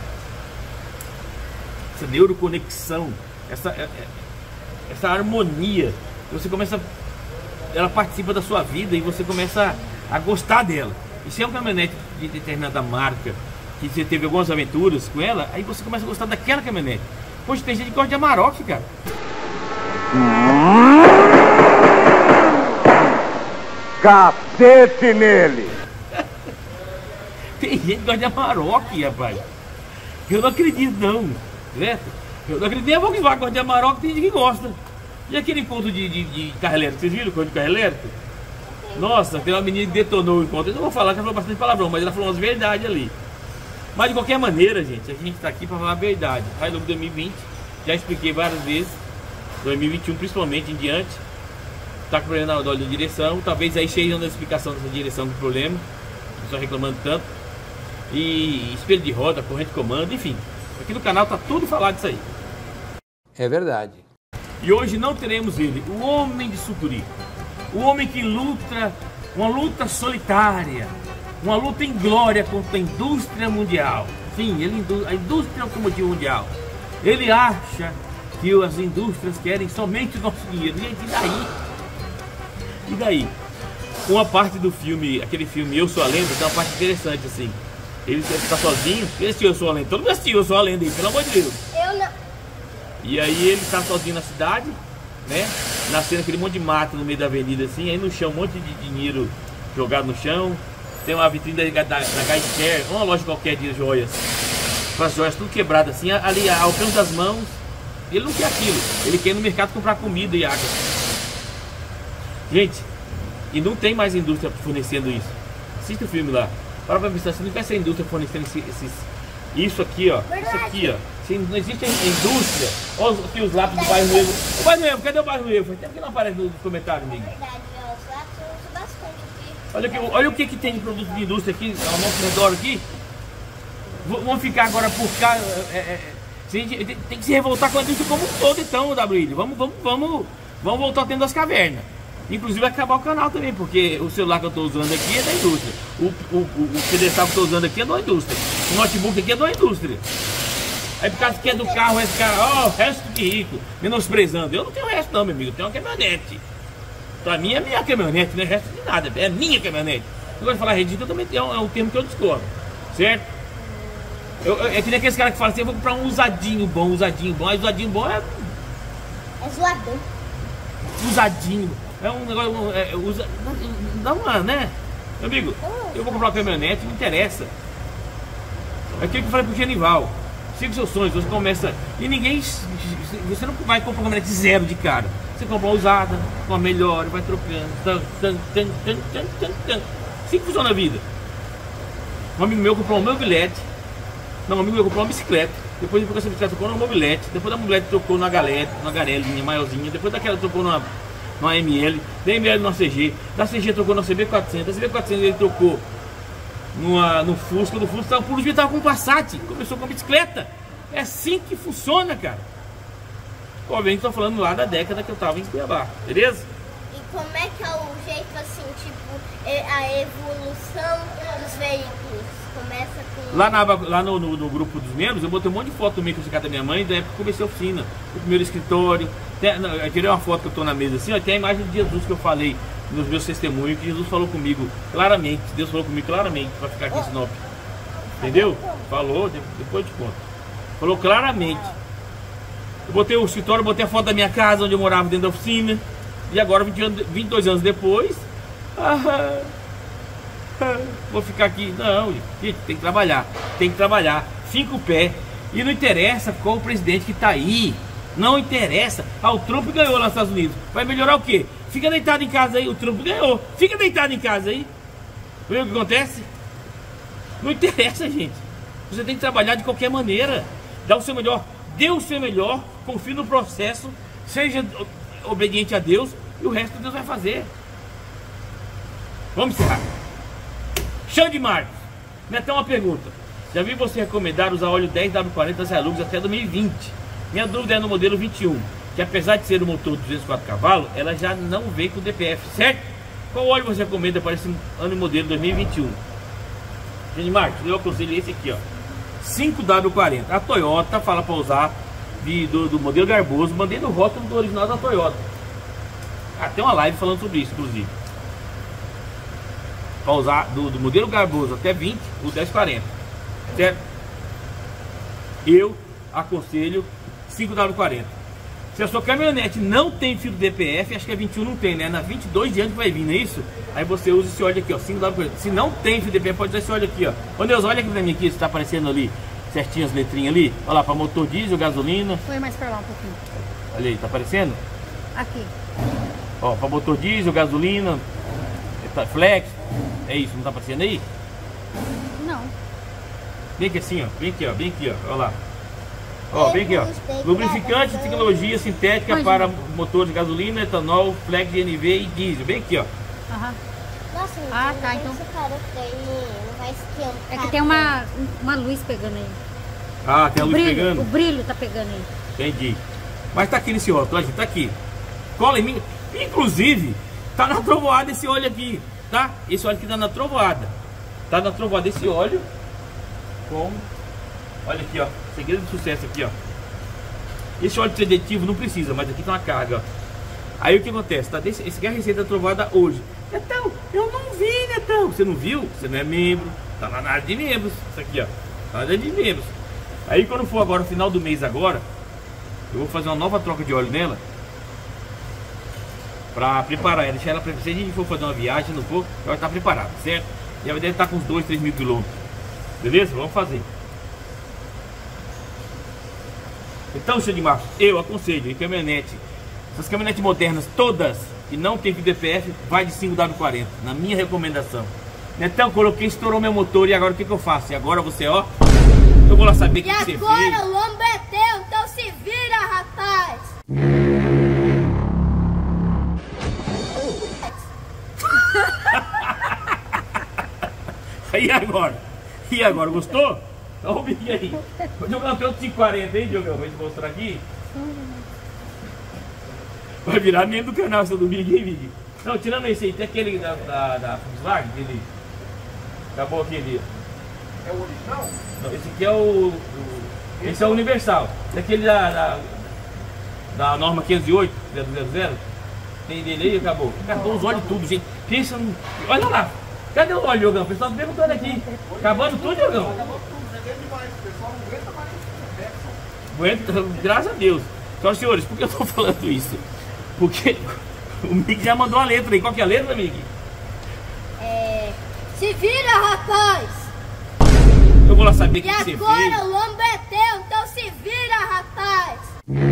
essa neuroconexão, essa, essa harmonia. Você começa, ela participa da sua vida e você começa a, a gostar dela. E se é uma caminhonete de determinada marca, que você teve algumas aventuras com ela, aí você começa a gostar daquela caminhonete. Poxa, tem gente que gosta de Amarok, cara. Cacete nele! Tem gente que gosta de Amarok, rapaz. Eu não acredito não, certo? Eu não acredito nem a Volkswagen gosta de Amarok, tem gente que gosta. E aquele encontro de, de, de carro elétrico, vocês viram o encontro de carro elétrico? Nossa, tem uma menina que detonou o encontro. Eu não vou falar que ela falou bastante palavrão, mas ela falou umas verdades ali. Mas de qualquer maneira, gente, a gente está aqui para falar a verdade. Hilux dois mil e vinte, já expliquei várias vezes, dois mil e vinte e um principalmente em diante, está com problema na óleo de direção, talvez aí cheio da explicação dessa direção do problema, só reclamando tanto. E espelho de roda, corrente de comando, enfim. Aqui no canal tá tudo falado disso aí. É verdade. E hoje não teremos ele, o homem de Sucuri. O homem que luta, uma luta solitária, uma luta em glória contra a indústria mundial. Sim, ele, a indústria automotiva mundial. Ele acha que as indústrias querem somente o nosso dinheiro. Gente, e daí? E daí? Uma parte do filme, aquele filme Eu Sou a Lenda, tem uma parte interessante assim. Ele está sozinho, ele assistiu Eu Sou a Lenda, todo mundo assistiu Eu Sou a Lenda aí, pelo amor de Deus. Eu não. E aí ele está sozinho na cidade, né? Nascendo aquele monte de mato no meio da avenida assim, aí no chão um monte de dinheiro jogado no chão. Tem uma vitrine da, da, da Gaisker, uma loja qualquer de joias, com as joias tudo quebradas assim, ali ao alcance das mãos. Ele não quer aquilo, ele quer ir no mercado comprar comida e água. Gente, e não tem mais indústria fornecendo isso. Assista o filme lá. Para pra pensar, se não tivesse a indústria fornecendo esses, esses, isso aqui, ó, isso aqui, ó. Se não existe a indústria, olha aqui os lápis do bairro Novo. O bairro Novo, cadê o bairro Novo? Faz tempo que não aparece nos comentários, amigo. Verdade, os lápis eu uso bastante aqui. Olha, aqui, olha o que, que tem de produto de indústria aqui, ao nosso redor aqui. V vamos ficar agora por cá. É, é, a gente tem, tem que se revoltar com a indústria como um todo, então, W I. Vamos, vamos, vamos, vamos voltar ao tempo das cavernas. Inclusive vai acabar o canal também, porque o celular que eu estou usando aqui é da indústria. O, o, o, o pedestal que eu estou usando aqui é da indústria. O notebook aqui é da indústria. Aí por causa que é do carro, esse cara, ó, oh, resto de rico, menosprezando. Eu não tenho resto não, meu amigo, eu tenho uma caminhonete. Pra mim é minha caminhonete, não é resto de nada, é minha caminhonete. Eu gosto de falar redita, também é um, é um termo que eu discordo, certo? Eu, eu, é que nem aqueles caras que falam assim, eu vou comprar um usadinho bom, usadinho bom. Aí usadinho bom é... É zoador. Usadinho. É um negócio, é, usa, dá uma, né? Meu amigo, eu vou comprar uma caminhonete, não interessa. É aquilo que eu falei pro Genival. Siga os seus sonhos, você começa... E ninguém... Você não vai comprar uma caminhonete zero de cara. Você compra uma usada, uma melhor, vai trocando. Tan, tan, tan, tan, tan, tan, tan. Assim que funciona a vida. Um amigo meu comprou um mobilete. Não, um amigo meu comprou uma bicicleta. Depois de essa bicicleta trocou numa mobilete. Depois da mobilete trocou numa galete, numa garelinha maiorzinha. Depois daquela trocou numa... uma M L, da M L numa C G, da C G trocou na C B quatrocentos, da C B quatrocentos ele trocou numa, no Fusca, no Fusca tava, por dia estava com um Passat, começou com a bicicleta. É assim que funciona, cara. Obviamente estou falando lá da década que eu estava em Cuiabá, beleza? E como é que é o jeito assim, tipo, a evolução dos veículos? Começa com... Lá, na, lá no, no, no grupo dos membros, eu botei um monte de foto do meio da minha mãe, da época que comecei a oficina, o primeiro escritório. Tem, não, eu tirei uma foto que eu estou na mesa assim, ó, tem a imagem de Jesus que eu falei nos meus testemunhos, que Jesus falou comigo claramente, Deus falou comigo claramente para ficar aqui em Sinop. Entendeu? Falou, depois eu te conto. Falou claramente. Eu botei o escritório, botei a foto da minha casa, onde eu morava dentro da oficina. E agora, vinte anos, vinte e dois anos depois, ah, ah, vou ficar aqui. Não, gente, tem que trabalhar, tem que trabalhar. Fica o pé. E não interessa qual o presidente que está aí. Não interessa. Ah, o Trump ganhou lá nos Estados Unidos. Vai melhorar o quê? Fica deitado em casa aí. O Trump ganhou. Fica deitado em casa aí. Viu o que acontece? Não interessa, gente. Você tem que trabalhar de qualquer maneira. Dá o seu melhor. Dê o seu melhor. Confie no processo. Seja obediente a Deus. E o resto Deus vai fazer. Vamos encerrar. Xande Marcos. Netão, uma pergunta. Já vi você recomendar usar óleo dez W quarenta das Hilux até dois mil e vinte. Minha dúvida é no modelo vinte e um, que apesar de ser um motor de duzentos e quatro cavalos, ela já não vem com D P F, certo? Qual óleo você recomenda para esse ano e modelo dois mil e vinte e um? Gente, Marcos, eu aconselho esse aqui, ó, cinco W quarenta. A Toyota fala para usar de, do, do modelo Garboso, mandei no rótulo do original da Toyota. Até uma live falando sobre isso, inclusive. Para usar do, do modelo Garboso até vinte, o dez quarenta, certo? Eu aconselho cinco W quarenta. Se a sua caminhonete não tem filtro D P F, acho que a vinte e um não tem, né? Na vinte e dois diante vai vir, não é isso? Aí você usa esse óleo aqui, ó, cinco W quarenta. Se não tem filtro D P F, pode usar esse óleo aqui, ó. Ô Deus, olha aqui pra mim aqui, se tá aparecendo ali certinho as letrinhas ali. Olha lá, para motor diesel, gasolina. Foi mais pra lá um pouquinho. Olha aí, tá aparecendo? Aqui. Ó, para motor diesel, gasolina, flex. É isso, não tá aparecendo aí? Não. Bem aqui assim, ó. Bem aqui, ó. Bem aqui, ó. Olha lá. Ó, bem aqui, ó. Lubrificante, tecnologia sintética Mas, para motores de gasolina, etanol, flex, G N V e diesel. Bem aqui, ó. Aham. Nossa, Ah, tá, então- Você parou que daí não vai esquentar. É que tem uma, uma luz pegando aí. Ah, tem a O luz brilho, pegando. o brilho tá pegando aí. Entendi. Mas tá aqui nesse rótulo, gente, tá aqui. Cola em mim. Inclusive, tá na trovoada esse óleo aqui, tá? Esse óleo aqui tá na trovoada. Tá na trovoada esse óleo. Com... Olha aqui, ó. Segredo de sucesso aqui, ó. Esse óleo sedativo não precisa, mas aqui tá uma carga, ó. Aí o que acontece? Tá desse, esse aqui é a receita da trovada hoje. Netão, eu não vi, Netão. Você não viu? Você não é membro. Tá lá na área de membros. Isso aqui, ó. Tá na área de membros. Aí quando for agora, no final do mês agora, eu vou fazer uma nova troca de óleo nela. Pra preparar ela. Deixar ela pra... Se a gente for fazer uma viagem, não for, ela vai estar preparada, certo? E ela deve estar com uns dois, três mil quilômetros. Beleza? Vamos fazer. Então, senhor de Marcos, eu aconselho em caminhonete, essas caminhonetes modernas todas que não tem D P F, vai de cinco W quarenta, na minha recomendação. Netão, coloquei, estourou meu motor e agora o que, que eu faço? E agora você, ó, eu vou lá saber o que, que você fez. E agora o lombo é teu, então se vira, rapaz! E agora? E agora, gostou? Dá um bico aí. Vou jogar um outro cinco quarenta, hein, Diogão? Vou te mostrar aqui. Vai virar membro do canal seu domingo, hein, Vig? Não, tirando esse aí, tem aquele da, da, da Volkswagen, aquele... Acabou aquele... É o original? Não, esse aqui é o... o esse é o universal. Esse aquele da... Da, da norma quinhentos e oito, zero zero zero. Tem dele aí, acabou. Acabou os olhos tudo, gente. Pensa no... Olha lá. Cadê o óleo, Diogão? O pessoal perguntando aqui. Acabando tudo, Diogão? Aguenta, graças a Deus. Então, senhores, por que eu tô falando isso? Porque o Mig já mandou a letra aí. Qual que é a letra, Mig? É... Se vira, rapaz! Eu vou lá saber o que, E que você agora fez. o lombo é teu, então se vira, rapaz!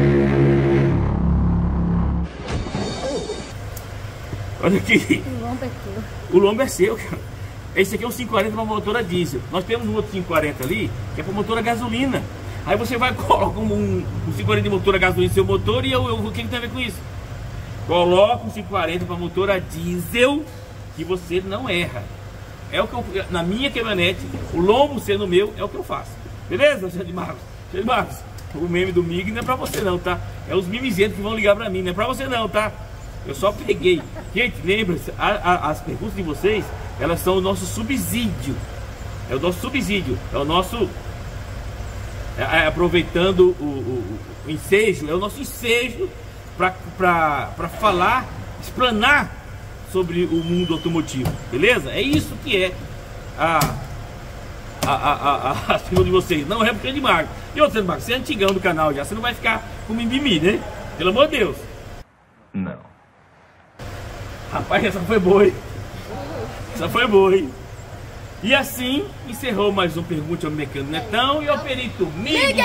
Olha aqui. O lombo é teu. O lombo é seu, cara. Esse aqui é um cinco quarenta para motor a diesel. Nós temos um outro cinco quarenta ali, que é para motor a gasolina. Aí você vai colocar um, um cinco quarenta de motor a gasolina no seu motor e eu, eu, o que, que tem a ver com isso? Coloca um cinco quarenta para motor a diesel que você não erra. É o que eu, na minha caminhonete, o lombo sendo meu, é o que eu faço. Beleza, Xande Marcos? Xande Marcos, o meme do Mig não é pra você não, tá? É os mimizentos que vão ligar pra mim, não é pra você não, tá? Eu só peguei. Gente, lembra-se, as perguntas de vocês, elas são o nosso subsídio. É o nosso subsídio, é o nosso... É, é, aproveitando o, o, o ensejo, é o nosso ensejo para falar, explanar sobre o mundo automotivo, beleza? É isso que é a, a, a, a, a pergunta de vocês, não é porque é de Marco. E outro, Marco, você é antigão do canal já, você não vai ficar com mimimi, né? Pelo amor de Deus. Não. Rapaz, essa foi boa, hein? Essa foi boa, hein? E assim encerrou mais um Pergunte ao Mecânico Netão e ao Perito Mig. Miguel!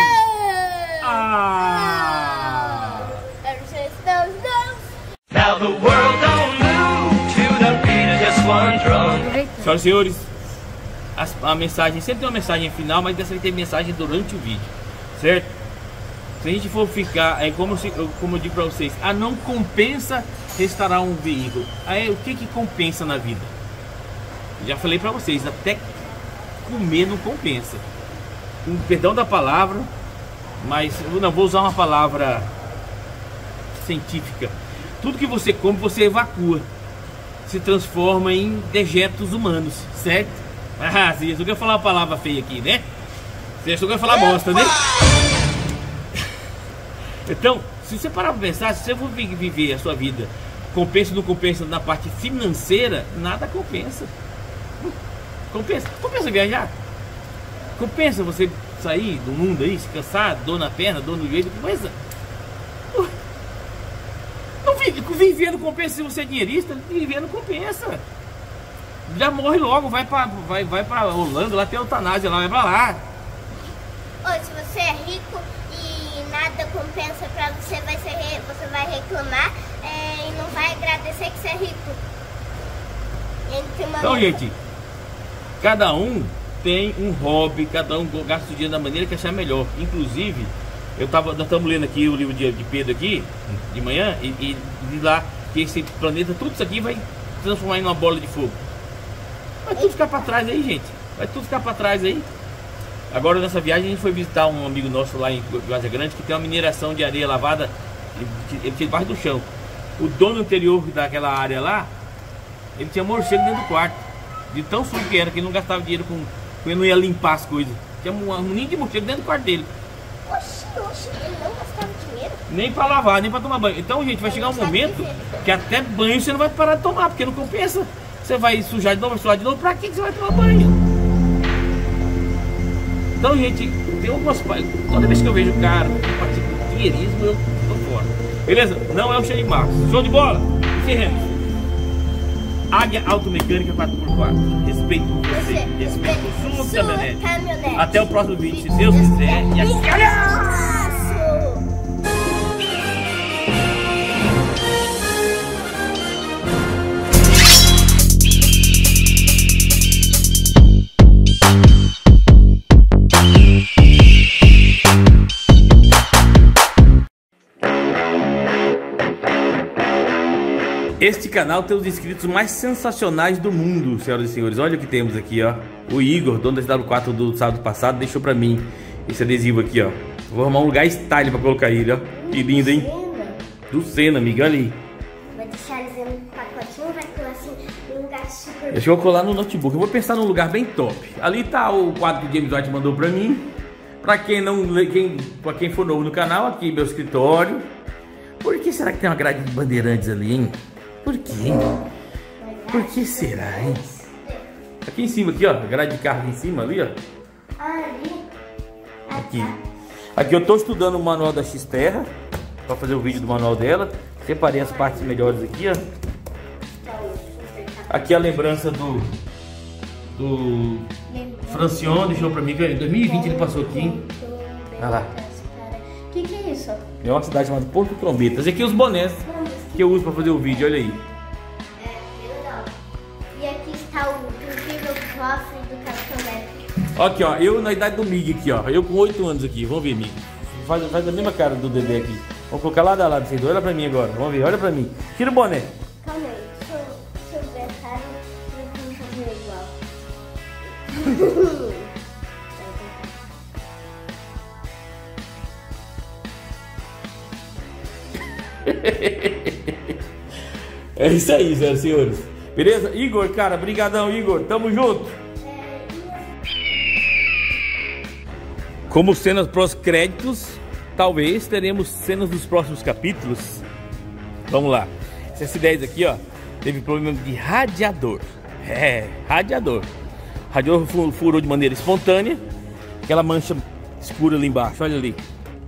Ah! Now the world don't move to the beat of just one drum. Senhoras e senhores, a, a mensagem, sempre tem uma mensagem final, mas dessa vez tem mensagem durante o vídeo, certo? Se a gente for ficar, é como, se, como eu digo pra vocês, a não compensa restaurar um veículo. Aí o que que compensa na vida? Já falei pra vocês, até comer não compensa. Com perdão da palavra, mas eu não vou usar uma palavra científica. Tudo que você come, você evacua. Se transforma em dejetos humanos, certo? Ah, você achou que eu ia falar uma palavra feia aqui, né? Você achou que eu ia falar bosta, né? Então, se você parar pra pensar, se você for viver a sua vida, compensa ou não compensa na parte financeira, nada compensa. Compensa, compensa viajar? Compensa você sair do mundo aí, se cansar, dor na perna, dor no joelho, compensa? Não, viver não compensa. Se você é dinheirista, viver não compensa. Já morre logo, vai pra, vai, vai pra Holanda, lá tem eutanásia, lá vai pra lá. Ô, se você é rico e nada nada compensa pra você, vai ser, re- você vai reclamar é, e não vai agradecer que você é rico. Ele tem uma Então, vida- gente, cada um tem um hobby, cada um gasta o dia da maneira que achar melhor. Inclusive, eu tava, nós estamos lendo aqui o livro de, de Pedro aqui, de manhã, e, e diz lá que esse planeta, tudo isso aqui vai transformar em uma bola de fogo. Vai tudo ficar para trás aí, gente. Vai tudo ficar para trás aí. Agora, nessa viagem, a gente foi visitar um amigo nosso lá em Várzea Grande, que tem uma mineração de areia lavada, ele tinha debaixo do chão. O dono anterior daquela área lá, ele tinha morcego dentro do quarto. De tão sujo que era, que ele não gastava dinheiro com... Ele não ia limpar as coisas. Tinha um, um ninho de morcego dentro do quarto dele. Oxi, oxi, ele não gastava dinheiro. Nem pra lavar, nem pra tomar banho. Então, gente, vai chegar um momento que até banho você não vai parar de tomar, porque não compensa. Você vai sujar de novo, vai sujar de novo. Pra que você vai tomar banho? Então, gente, tem algumas... Toda vez que eu vejo o cara praticando dinheirismo, eu tô fora. Beleza? Não é o Xande Marcos. Show de bola? Encerremos. Águia Automecânica quatro por quatro. Respeito por você. Respeito por sua caminhonete. caminhonete. Até o próximo vídeo, se Deus quiser. E aqui, Abraço! Este canal tem os inscritos mais sensacionais do mundo, senhoras e senhores. Olha o que temos aqui, ó. O Igor, dono da S W quatro do sábado passado, deixou pra mim esse adesivo aqui, ó. Vou arrumar um lugar style pra colocar ele, ó. Que lindo, hein? Do Senna, amiga, olha aí. Vai deixar eles em um pacotinho, vai colar assim, em um lugar super... Deixa eu colar no notebook. Eu vou pensar num lugar bem top. Ali tá o quadro que o James White mandou pra mim. Pra quem não... Quem, pra quem for novo no canal, aqui meu escritório. Por que será que tem uma grade de bandeirantes ali, hein? Por quê? Por que será, hein? Aqui em cima, aqui, ó. Grade de carro aqui em cima, ali, ó. Ali. Aqui. Aqui eu tô estudando o manual da X-Terra. Pra fazer o vídeo do manual dela. Separei as partes melhores aqui, ó. Aqui a lembrança do... Do... Francione, deixou pra mim. Em dois mil e vinte ele passou aqui, hein? Olha lá. O que que é isso? É uma cidade chamada Porto Trombetas. Aqui os bonés que eu uso pra fazer o vídeo, olha aí. É, legal. E aqui está o incrível cofre do Capitão América. Aqui, ó, eu na idade do Mig aqui, ó. Eu com oito anos aqui, vamos ver, Mig. Faz, faz a mesma cara do Dedé aqui. Vamos colocar lado a lado, vocês. Olha pra mim agora, vamos ver, olha pra mim. Tira o boné. Calma aí, deixa eu, deixa eu ver a cara e eu vou fazer igual. É isso aí, senhoras e senhores. Beleza? Igor, cara, brigadão, Igor. Tamo junto. Como cenas pós-créditos, talvez teremos cenas dos próximos capítulos. Vamos lá. Essa S dez aqui, ó, teve problema de radiador. É, radiador. O radiador furou de maneira espontânea. Aquela mancha escura ali embaixo, olha ali.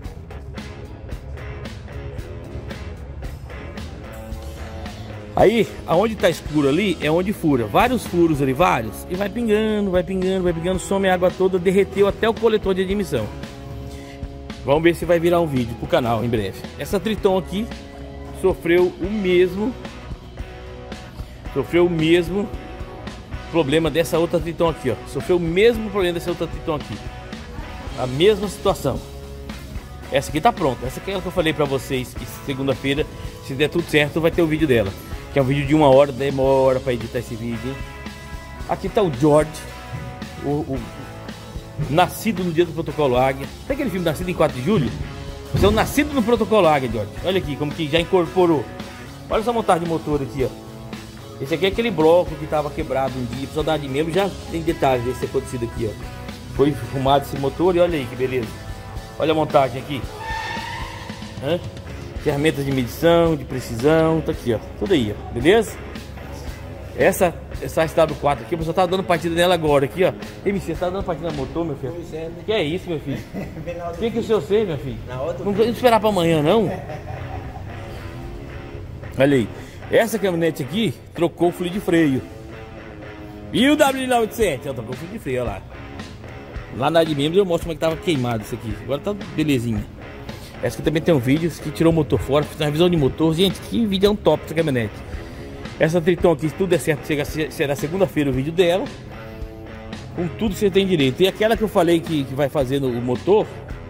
Aí, aonde tá escuro ali, é onde fura. Vários furos ali, vários. E vai pingando, vai pingando, vai pingando. Some a água toda, derreteu até o coletor de admissão. Vamos ver se vai virar um vídeo pro canal em breve. Essa Triton aqui sofreu o mesmo... Sofreu o mesmo problema dessa outra Triton aqui, ó. Sofreu o mesmo problema dessa outra Triton aqui. A mesma situação. Essa aqui tá pronta. Essa aqui é a que eu falei pra vocês que segunda-feira, se der tudo certo, vai ter o vídeo dela. Que é um vídeo de uma hora, demora pra editar esse vídeo, hein? Aqui tá o George, o, o nascido no dia do Protocolo Águia. Sabe aquele filme Nascido em quatro de julho? Você é o nascido no Protocolo Águia, George. Olha aqui, como que já incorporou. Olha essa montagem de motor aqui, ó. Esse aqui é aquele bloco que tava quebrado um dia, precisou dar de membro. Já tem detalhes desse acontecido aqui, ó. Foi fumado esse motor e olha aí que beleza. Olha a montagem aqui. Hã? Ferramentas de medição, de precisão, tá aqui, ó. Tudo aí, ó. Beleza? Essa, essa S W quatro aqui, o pessoal tá dando partida nela agora aqui, ó. M C, você tá dando partida no motor, meu filho? Que é isso, meu filho? O que que o senhor fez, meu filho? Não vou esperar pra amanhã, não? Olha aí. Essa caminhonete aqui trocou o fluido de freio. E o W nove oitocentos? Ela trocou o fluido de freio, olha lá. Lá na de membros eu mostro como é que tava queimado isso aqui. Agora tá belezinha. Essa aqui também tem um vídeo que tirou o motor fora, fiz uma revisão de motor. Gente, que vídeo é um top essa caminhonete. Essa Triton aqui, se tudo der certo, chega, será segunda-feira o vídeo dela. Com tudo você tem direito. E aquela que eu falei que, que vai fazer no o motor,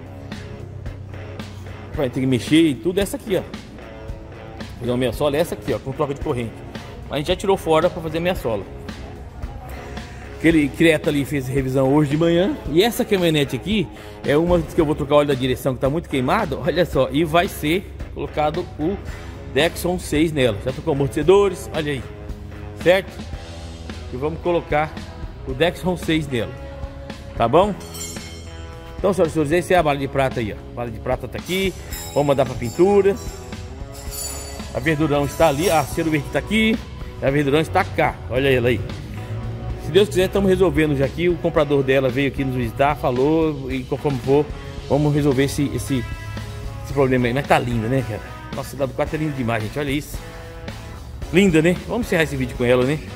vai ter que mexer e tudo, essa aqui, ó. Fazer uma meia sola, essa aqui, ó, com troca de corrente. A gente já tirou fora para fazer a meia sola. Aquele Creta ali fez revisão hoje de manhã. E essa caminhonete aqui é uma que eu vou trocar o óleo da direção, que tá muito queimado. Olha só, e vai ser colocado o Dexon seis nela. Já trocou amortecedores, olha aí, certo? E vamos colocar o Dexon seis nela, tá bom? Então, senhoras e senhores, essa é a bala de prata aí, ó. A bala de prata tá aqui. Vamos mandar para pintura. A verdurão está ali, a cera verde está aqui. A verdurão está cá, olha ela aí. Se Deus quiser, estamos resolvendo já aqui. O comprador dela veio aqui nos visitar, falou. E conforme for, vamos resolver esse, esse, esse problema aí. Mas tá linda, né, cara? Nossa, cidade do quatro é linda demais, gente. Olha isso. Linda, né? Vamos encerrar esse vídeo com ela, né?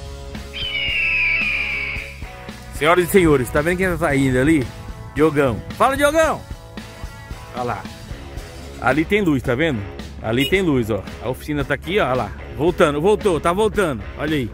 Senhoras e senhores, tá vendo quem tá indo ali? Diogão. Fala, Diogão! Olha lá. Ali tem luz, tá vendo? Ali tem luz, ó. A oficina tá aqui, ó. Olha lá. Voltando, voltou, tá voltando. Olha aí.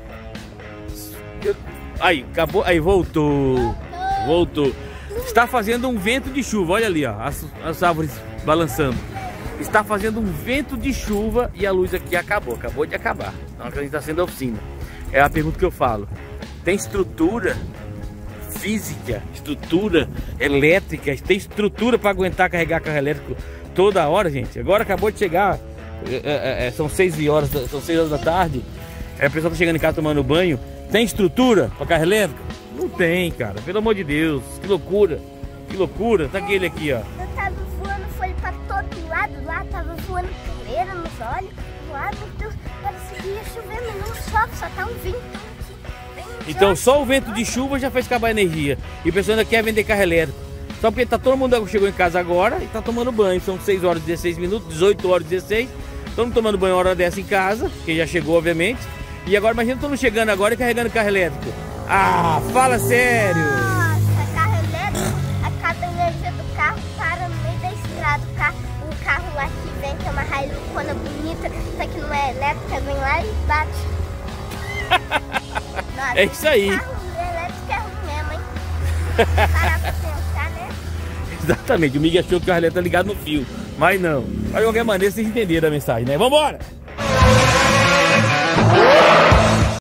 Aí, acabou. Aí, voltou. Voltou. Está fazendo um vento de chuva. Olha ali, ó. As, as árvores balançando. Está fazendo um vento de chuva e a luz aqui acabou. Acabou de acabar. Então a gente está sendo a oficina. É a pergunta que eu falo. Tem estrutura física, estrutura elétrica, tem estrutura para aguentar carregar carro elétrico toda hora, gente? Agora acabou de chegar, é, é, são seis horas, são seis horas da tarde. É, a pessoa tá chegando em casa tomando banho. Tem estrutura para carro elétrico? Não tem, cara. Pelo amor de Deus, que loucura, que loucura. Tá aquele aqui, ó. Eu tava voando, foi para todo lado lá, tava voando poeira nos olhos. Lá, meu Deus, parecia que ia chover, mas não chove, só tá um vento. Então só o vento de chuva já fez acabar a energia. E a pessoa ainda quer vender carro elétrico. Só porque tá todo mundo chegou em casa agora e tá tomando banho. São seis horas e dezesseis minutos, dezoito horas e dezesseis. Todo mundo tomando banho uma hora dessa em casa, que já chegou, obviamente. E agora imagina todo mundo chegando agora e carregando carro elétrico. Ah, fala sério! Nossa, carro elétrico, acaba a energia do carro, para no meio da estrada. O carro, o carro lá que vem, que é uma Hiluxona bonita, só que não é elétrica, vem lá e bate. Nossa, é isso aí. Carro elétrico é ruim mesmo, hein? Parar pra pensar, né? Exatamente, o Miguel achou que o carro elétrico tá ligado no fio, mas não. Mas de qualquer maneira vocês entenderam a mensagem, né? Vambora!